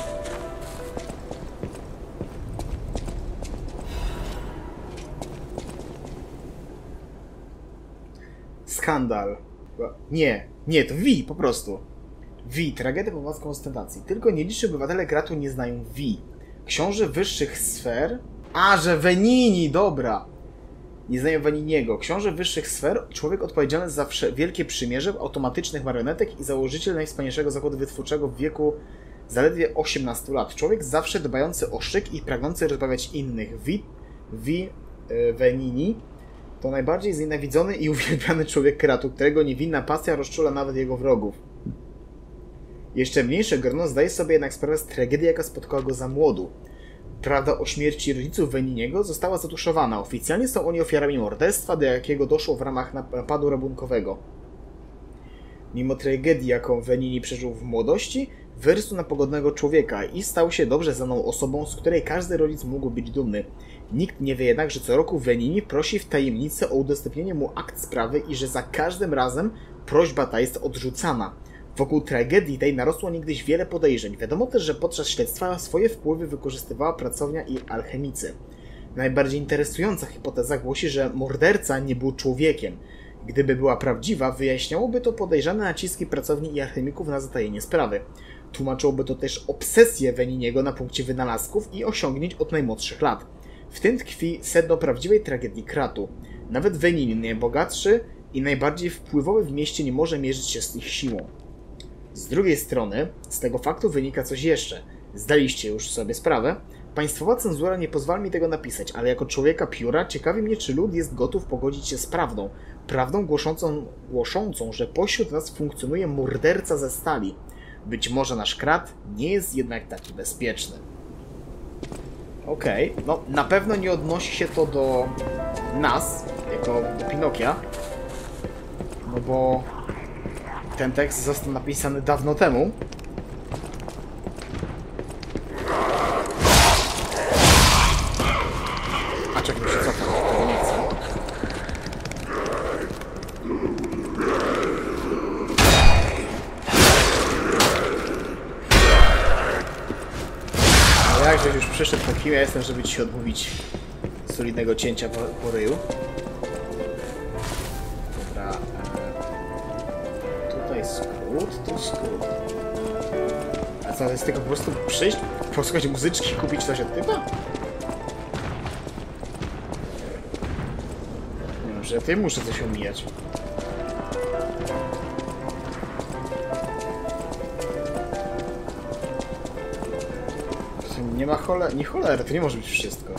Skandal. Nie, to Vi, po prostu. Vi, tragedia pod władką ostentacji. Tylko nieliczni obywatele Kratu nie znają Vi. Książę wyższych sfer... A, że Venini, dobra! Nie znają Veniniego. Książę wyższych sfer, człowiek odpowiedzialny za wielkie przymierze automatycznych marionetek i założyciel najwspanialszego zakładu wytwórczego w wieku zaledwie 18 lat. Człowiek zawsze dbający o szyk i pragnący rozbawiać innych. Venini to najbardziej znienawidzony i uwielbiany człowiek Kratu, którego niewinna pasja rozczula nawet jego wrogów. Jeszcze mniejsze grono zdaje sobie jednak sprawę z tragedii, jaka spotkała go za młodu. Prawda o śmierci rodziców Veniniego została zatuszowana. Oficjalnie są oni ofiarami morderstwa, do jakiego doszło w ramach napadu rabunkowego. Mimo tragedii, jaką Venini przeżył w młodości, wyrósł na pogodnego człowieka i stał się dobrze znaną osobą, z której każdy rodzic mógł być dumny. Nikt nie wie jednak, że co roku Venini prosi w tajemnicy o udostępnienie mu akt sprawy i że za każdym razem prośba ta jest odrzucana. Wokół tragedii tej narosło niegdyś wiele podejrzeń. Wiadomo też, że podczas śledztwa swoje wpływy wykorzystywała pracownia i alchemicy. Najbardziej interesująca hipoteza głosi, że morderca nie był człowiekiem. Gdyby była prawdziwa, wyjaśniałoby to podejrzane naciski pracowni i alchemików na zatajenie sprawy. Tłumaczyłoby to też obsesję Veniniego na punkcie wynalazków i osiągnięć od najmłodszych lat. W tym tkwi sedno prawdziwej tragedii Kratu. Nawet Venini, najbogatszy i najbardziej wpływowy w mieście, nie może mierzyć się z ich siłą. Z drugiej strony, z tego faktu wynika coś jeszcze. Zdaliście już sobie sprawę? Państwowa cenzura nie pozwala mi tego napisać, ale jako człowieka pióra ciekawi mnie, czy lud jest gotów pogodzić się z prawdą. Prawdą głoszącą, że pośród nas funkcjonuje morderca ze stali. Być może nasz Krat nie jest jednak taki bezpieczny. Okej, no na pewno nie odnosi się to do nas, jako do Pinokia. No bo ten tekst został napisany dawno temu. A czekaj, się cofam, to nie chcę. No jakże już przyszedł po kim ja jestem, żeby ci się odmówić solidnego cięcia po ryju. Dobra. Tutaj skrót, tu skrót. A co, to jest tylko po prostu przyjść, posłuchać muzyczki, kupić coś od typa? Nie wiem, że ja tutaj muszę coś omijać. Nie ma nie cholery, to nie może być wszystko.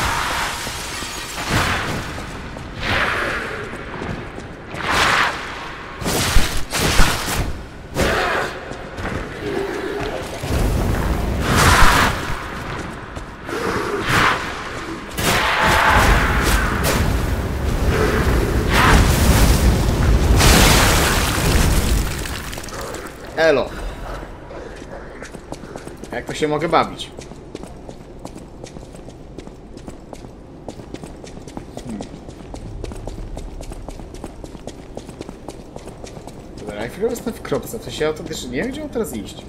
Elo. Jak to się mogę bawić? Dobra, jak chwilę jestem w kropce, to się autentycznie nie wiem, gdzie mam teraz iść.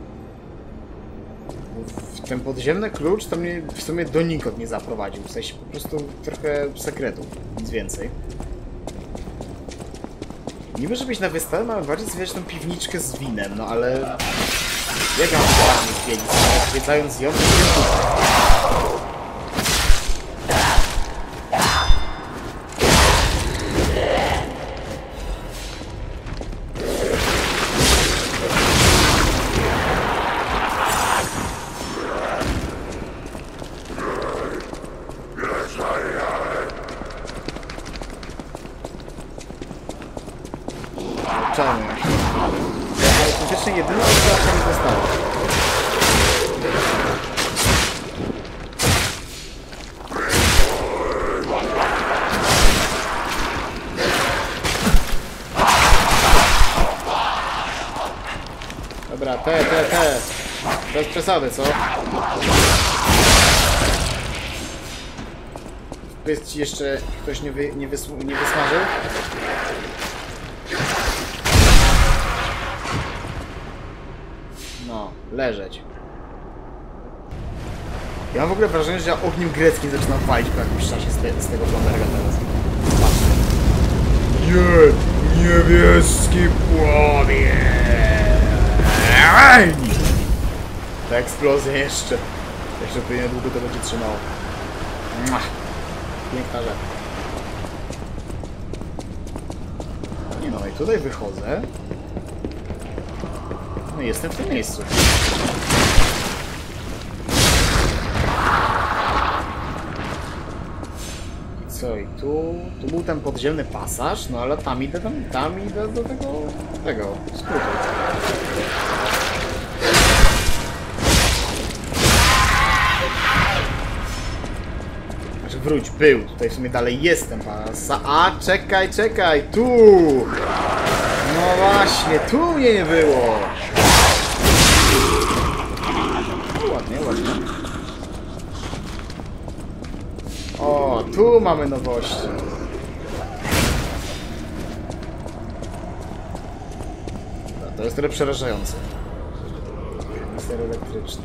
Ten podziemny klucz to mnie w sumie donikąd nie zaprowadził. W sensie po prostu trochę sekretów, nic więcej. Niby, żeby iść na wystawę, mamy bardziej zwiedzać tą piwniczkę z winem, no ale... Jak ja mam bardziej zwiedzić, zwiedzając ją? Zobaczamy. Ale faktycznie jedyna rzecz, mi została. Dobra, te. Bez przesady, co? Jest ci jeszcze ktoś nie wysmażył? No, leżeć. Ja mam w ogóle wrażenie, że ja ogniem greckim zaczynam walić po jakimś czasie z tego Blomberga teraz. Patrzcie. Niebieski płomień! Ta eksplozja jeszcze pewnie długo to będzie trzymało. Piękna rzecz. Nie no, i tutaj wychodzę. No i jestem w tym miejscu. I co? I tu był ten podziemny pasaż, no ale tam idę do tego skrótu. Znaczy wróć, był. Tutaj w sumie dalej jestem. A, czekaj, tu! No właśnie, tu mnie nie było! Ładnie. O, tu mamy nowości. No, to jest trochę przerażające. Mister elektryczny.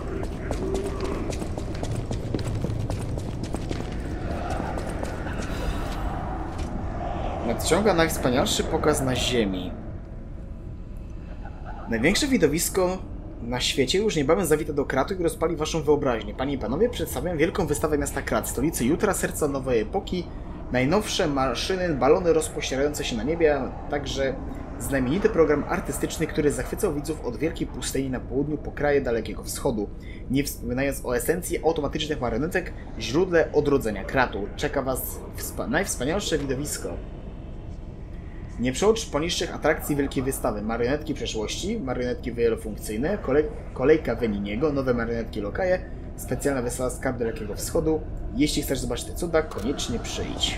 Nadciąga najwspanialszy pokaz na Ziemi. Największe widowisko na świecie już niebawem zawita do Kratu i rozpali waszą wyobraźnię. Panie i panowie, przedstawiam wielką wystawę miasta Krat, stolicy jutra, serca nowej epoki. Najnowsze maszyny, balony rozpościerające się na niebie, a także znamienity program artystyczny, który zachwycał widzów od wielkiej pustyni na południu po kraje Dalekiego Wschodu. Nie wspominając o esencji automatycznych marionetek, źródle odrodzenia Kratu. Czeka was najwspanialsze widowisko. Nie przeocz poniższych atrakcji wielkiej wystawy. Marionetki przeszłości, marionetki wielofunkcyjne, kolejka Veniniego, nowe marionetki Lokaje, specjalna wystawa z kart Dalekiego Wschodu. Jeśli chcesz zobaczyć te cuda, koniecznie przyjdź.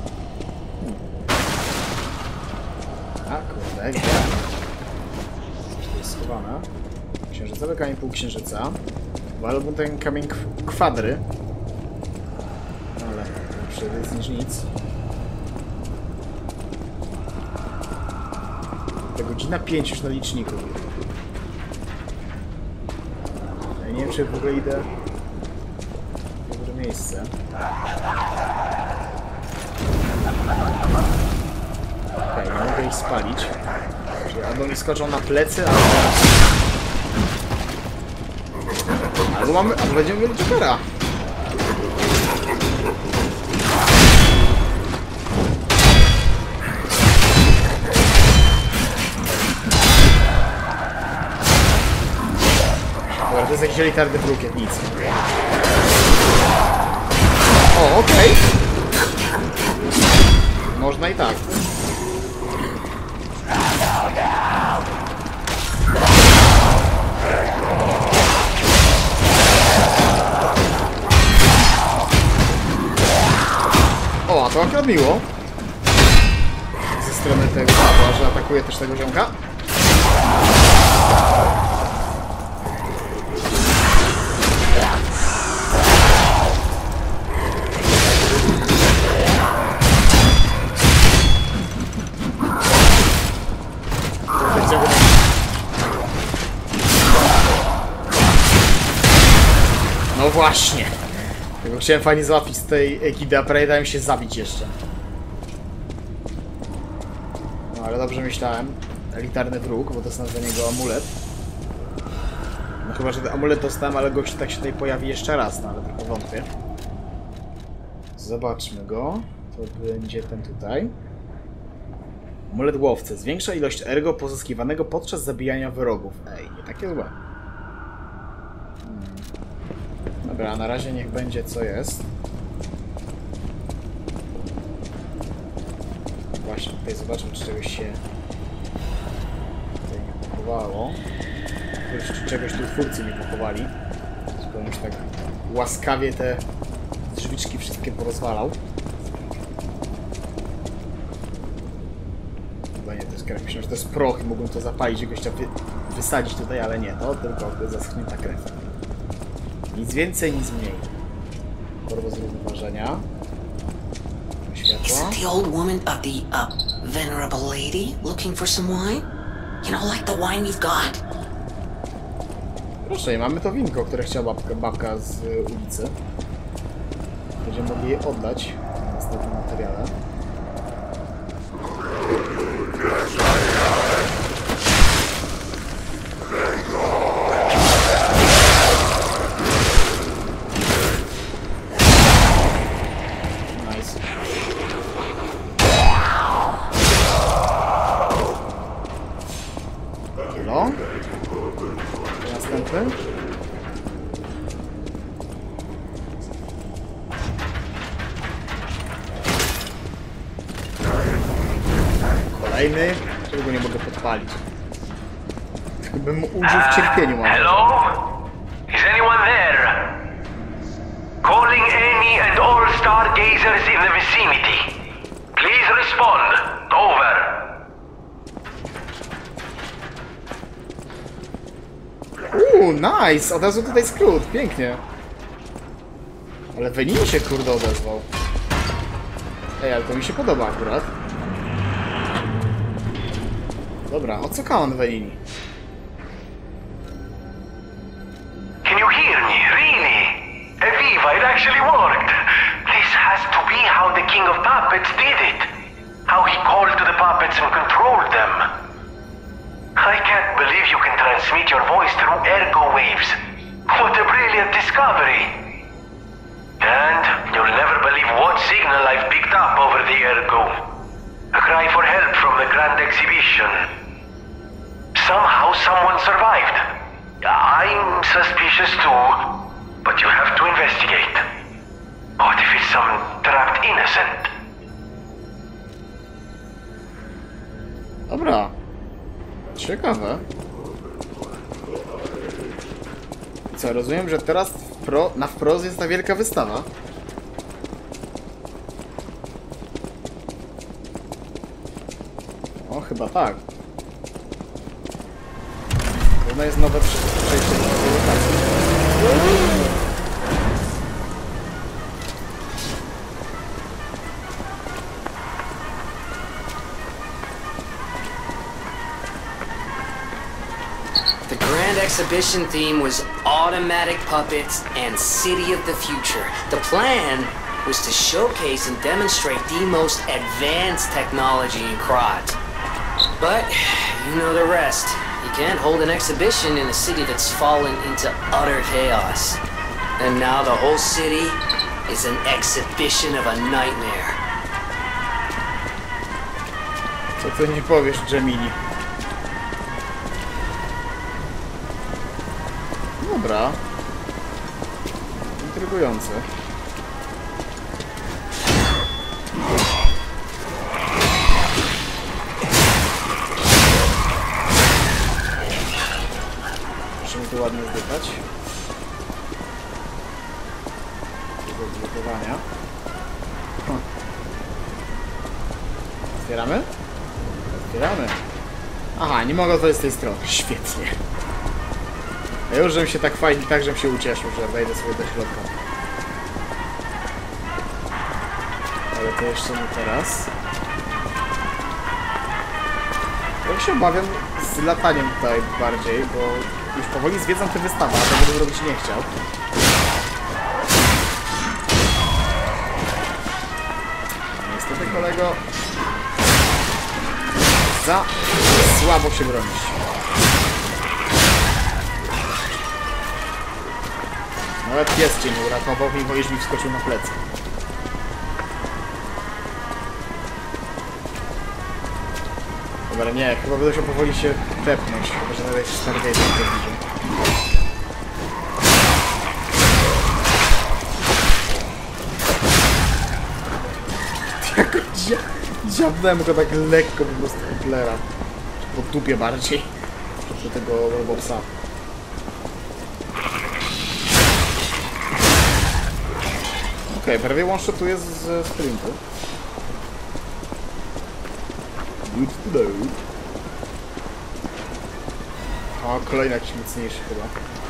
A kurde, gdzie? Coś tu jest schowane. Księżycowy kamień półksiężyca. Albo ten kamień kwadry. Ale lepszy jest niż nic. Godzina 5 już na liczniku. Ja nie wiem, czy w ogóle idę w dobre miejsce. Okej, nie mogę ich spalić. Czyli albo mi skoczą na plecy, albo będziemy mieli Jokera. To jest jakiś elitarny wróg, jak nic. O, okej. Można i tak. O, a to akurat miło. Ze strony tego, że atakuje też tego ziomka. No właśnie. Tego chciałem fajnie załatwić z tej ekipy, a prawie dałem się zabić jeszcze. No ale dobrze myślałem. Elitarny wróg, bo dostałem za niego amulet. No chyba, że ten amulet dostałem, ale gość tak się tutaj pojawi jeszcze raz, no ale tylko wątpię. Zobaczmy go. To będzie ten tutaj. Amulet łowcy. Zwiększa ilość ergo pozyskiwanego podczas zabijania wrogów. Ej, nie takie złe. Dobra, na razie niech będzie co jest. Właśnie, tutaj zobaczmy, czy czegoś się brakowało. Jeszcze czegoś tu twórcy nie pochowali. Komuś tak łaskawie te drzwiczki wszystkie porozwalał. Chyba nie, to jest krew. Myślałem, że to jest proch i mógłbym to zapalić i gościa wysadzić tutaj, ale nie. To tylko zaschnięta krew. Nic więcej, nic mniej. Torba zrównoważenia. Światła. Isn't the old woman of the, venerable lady looking for some wine? You know, like the wine we've got? Proszę, mamy to winko, które chciała babka z ulicy. Będziemy mogli je oddać w następnym materiale. Nice. Hello? Następny. Kolejny, którego nie mogę podpalić. Tylko bym użył w cierpieniu. Hello? Is anyone there? Calling any and all stargazers in the vicinity. Please respond. Over. Nice! Od razu tutaj skrót, pięknie. Ale Venini się kurde odezwał. Ej, ale to mi się podoba akurat. Dobra, odsukałem Venini. Can you hear me? Really? Eviva, it actually worked. This has to be how the King of Puppets did it. How he called to the puppets and controlled them. I can't believe you can transmit your voice through ergo waves. What a brilliant discovery. And you'll never believe what signal I've picked up over the ergo. A cry for help from the Grand Exhibition. Somehow someone survived. I'm suspicious too, but you have to investigate. What if it's some trapped innocent? Dobra. Ciekawe. Co, rozumiem, że teraz na wprost jest ta wielka wystawa. O, chyba tak. Ona jest nowe przejście do lokacji. The Grand Exhibition theme was automatic puppets and City of the Future. The plan was to showcase and demonstrate the most advanced technology in Krat. But you know the rest. You can't hold an exhibition in a city that's fallen into utter chaos. And now the whole city is an exhibition of a nightmare. Co ty nie powiesz, Gemini? Dobra. Intrygujące. Musimy tu ładnie zdychać. Do odblokowania. Otwieramy? Otwieramy. Aha, nie mogę otworzyć z tej strony. Świetnie. Ja już żebym się tak fajnie, tak żebym się ucieszył, że wejdę sobie do środka. Ale to jeszcze nie teraz. Ja się obawiam z lataniem tutaj bardziej, bo już powoli zwiedzam tę wystawę, a tego bym robić nie chciał. Niestety, kolego, za słabo się bronisz. Nawet pies cię nie uratował, mimo iż mi wskoczył na plecy. Dobra, nie, chyba będę się powoli się tepnąć, chyba że nawet jakiś Stargate to bliżej. Dziabnąłem go tak lekko po prostu Hitlera. Po dupie bardziej. do tego robopsa. Okej, prawie one-shotuje z sprintu. Good to know. O, kolejny jakiś mocniejszy chyba.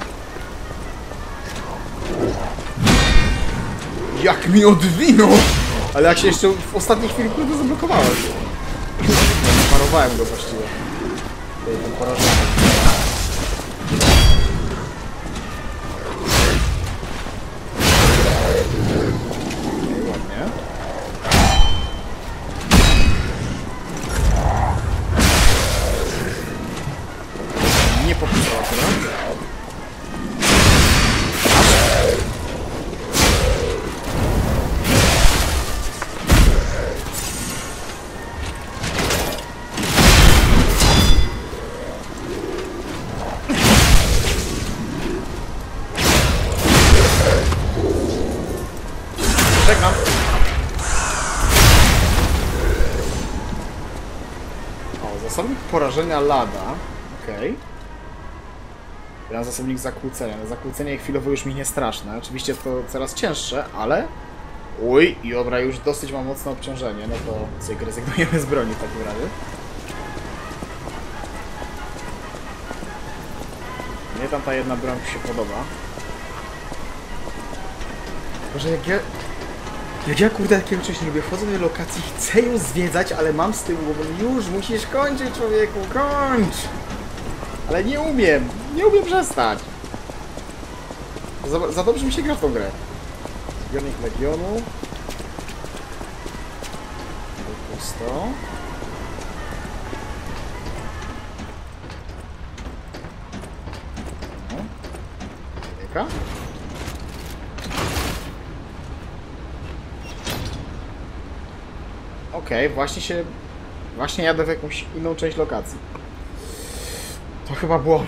Jak mi odwinął! Ale jak się jeszcze w ostatniej chwili kurde zablokowałem. Parowałem go właściwie. Ten porażony. Ładnie. Nie popisała teraz. Żegnam. O, zasobnik porażenia lada. Okej. Teraz zasobnik zakłócenia. Zakłócenie chwilowo już mi nie straszne. Oczywiście to coraz cięższe, ale... Uj, i dobra, już dosyć mam mocne obciążenie. No to sobie rezygnujemy z broni w takim razie. Mnie tam ta jedna broń się podoba. Tylko, że jak ja kurde takiego czegoś nie lubię, wchodzę do tej lokacji, chcę ją zwiedzać, ale mam z tyłu głową, już musisz kończyć, człowieku, kończ! Ale nie umiem przestać. Za dobrze mi się gra w tą grę. Zbiornik Legionu. Pusto. Człowieka. Okej, właśnie jadę w jakąś inną część lokacji. To chyba błąd.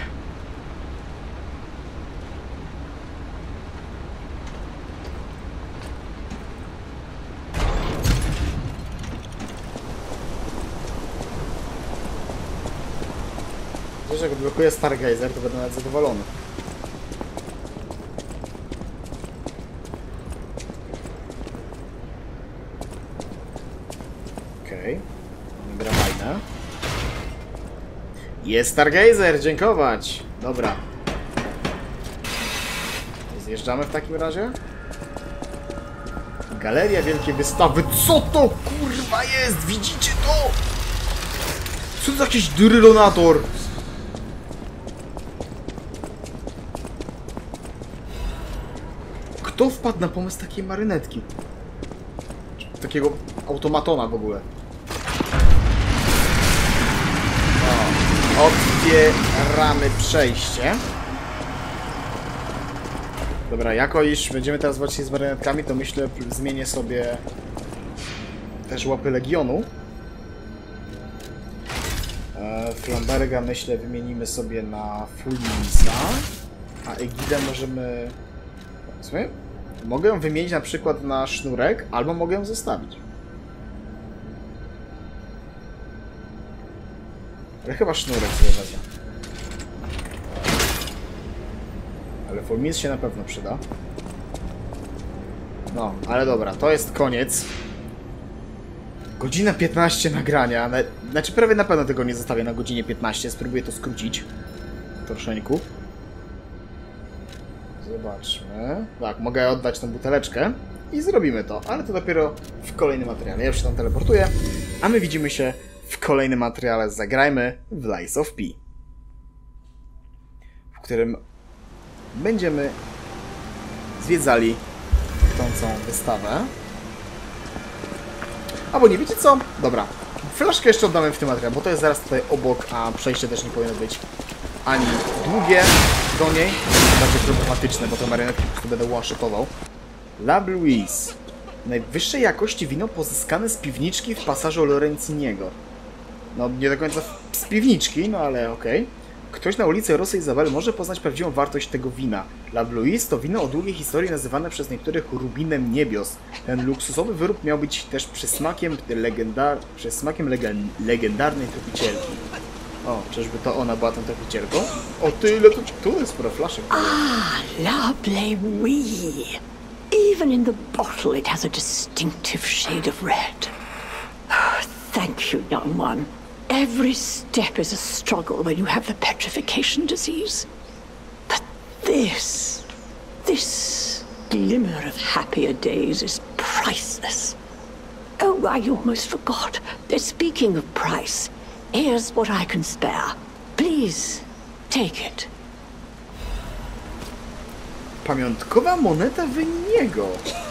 Wiesz, jak odblokuję Stargazer, to będę nawet zadowolony. Okej. Gra fajna. Jest Stargazer, dziękować! Dobra. Zjeżdżamy w takim razie? Galeria Wielkiej Wystawy. Co to kurwa jest? Widzicie to? Co to za jakiś drylonator? Kto wpadł na pomysł takiej marynetki? Takiego automatona w ogóle. Otwieramy przejście. Dobra, jako iż będziemy teraz walczyć z marynetkami, to myślę, zmienię sobie też łapy Legionu. Flamberga myślę wymienimy sobie na Fulminsa, a Egidę możemy... W sumie? Mogę ją wymienić na przykład na Sznurek, albo mogę ją zostawić. Ale chyba Sznurek sobie wezmę. Ale Fulmins się na pewno przyda. No, ale dobra, to jest koniec. Godzina 15 nagrania. Znaczy prawie na pewno tego nie zostawię na godzinie 15. Spróbuję to skrócić. Troszeczkę. Zobaczmy. Tak, mogę oddać tą buteleczkę. I zrobimy to, ale to dopiero w kolejnym materiale. Ja już się tam teleportuję. A my widzimy się w kolejnym materiale. Zagrajmy w Lies of P. W którym będziemy zwiedzali chcącą wystawę. Albo nie, wiecie co? Dobra. Flaszkę jeszcze oddamy w tym materiale, bo to jest zaraz tutaj obok, a przejście też nie powinno być ani długie do niej, bardziej problematyczne, bo te marionetki po prostu będę one-shotował. La Louise. Najwyższej jakości wino pozyskane z piwniczki w pasażu Lorenciniego. No, nie do końca z piwniczki, no ale okej. Ktoś na ulicy Rosy Izabely może poznać prawdziwą wartość tego wina. La Louise to wino o długiej historii nazywane przez niektórych Rubinem Niebios. Ten luksusowy wyrób miał być też przysmakiem legendarnej tropicielki. O, czyżby to ona była tą tropicielką? O tyle to... Tu jest sporo flaszek. Ah, la blairie. Even in the bottle it has a distinctive shade of red. Oh, thank you, young one. Every step is a struggle when you have the petrification disease. But this glimmer of happier days is priceless. Oh, I almost forgot. Speaking of price, here's what I can spare. Please, take it. Pamiątkowa moneta Veniniego.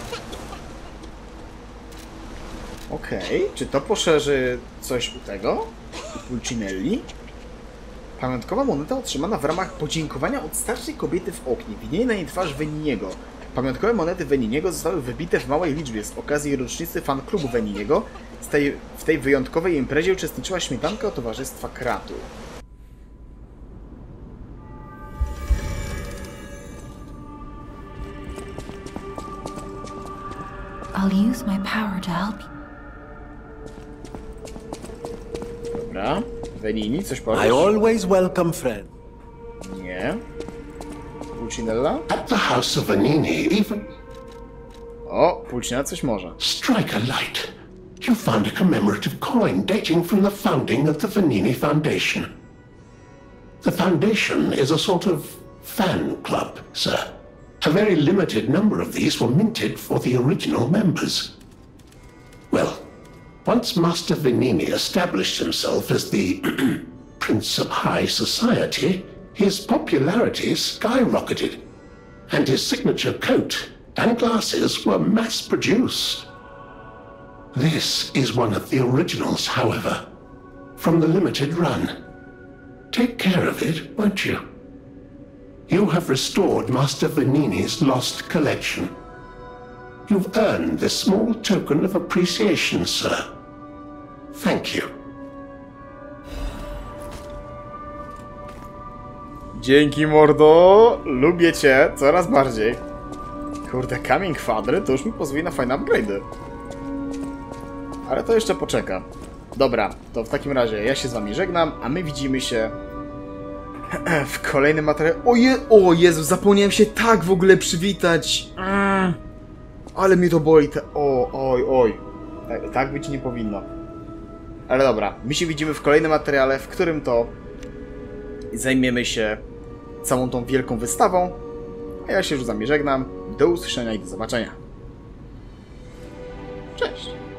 Okej, czy to poszerzy coś u tego? U Pulcinelli? Pamiątkowa moneta otrzymana w ramach podziękowania od starszej kobiety w oknie. Widnieje na niej twarz Veniniego. Pamiątkowe monety Veniniego zostały wybite w małej liczbie z okazji rocznicy fan-klubu Veniniego. W tej wyjątkowej imprezie uczestniczyła śmietanka Towarzystwa Kratu. I'll use my power to help you. Dobra. Venini, coś powiesz? I always welcome friend. Nie. Pulcinella? At the house of Venini, even... O, Pulcinella coś może. Strike a light. You found a commemorative coin dating from the founding of the Venini Foundation. The Foundation is a sort of fan club, sir. A very limited number of these were minted for the original members. Well, once Master Venini established himself as the Prince of High Society, his popularity skyrocketed, and his signature coat and glasses were mass-produced. This is one of the originals, however, from the limited run. Take care of it, won't you? You have restored Master Venini's lost collection. You've earned this small token of appreciation, sir. Thank you. Dzięki, mordo! Lubię cię coraz bardziej. Kurde, kamień kwadry to już mi pozwoli na fajne upgrade'y. Ale to jeszcze poczeka. Dobra, to w takim razie ja się z wami żegnam, a my widzimy się w kolejnym materiale. O Jezu, zapomniałem się tak w ogóle przywitać. Ale mi to boli te... Oj. Tak być nie powinno. Ale dobra, my się widzimy w kolejnym materiale, w którym to zajmiemy się całą tą wielką wystawą. A ja się już z wami żegnam. Do usłyszenia i do zobaczenia. Cześć!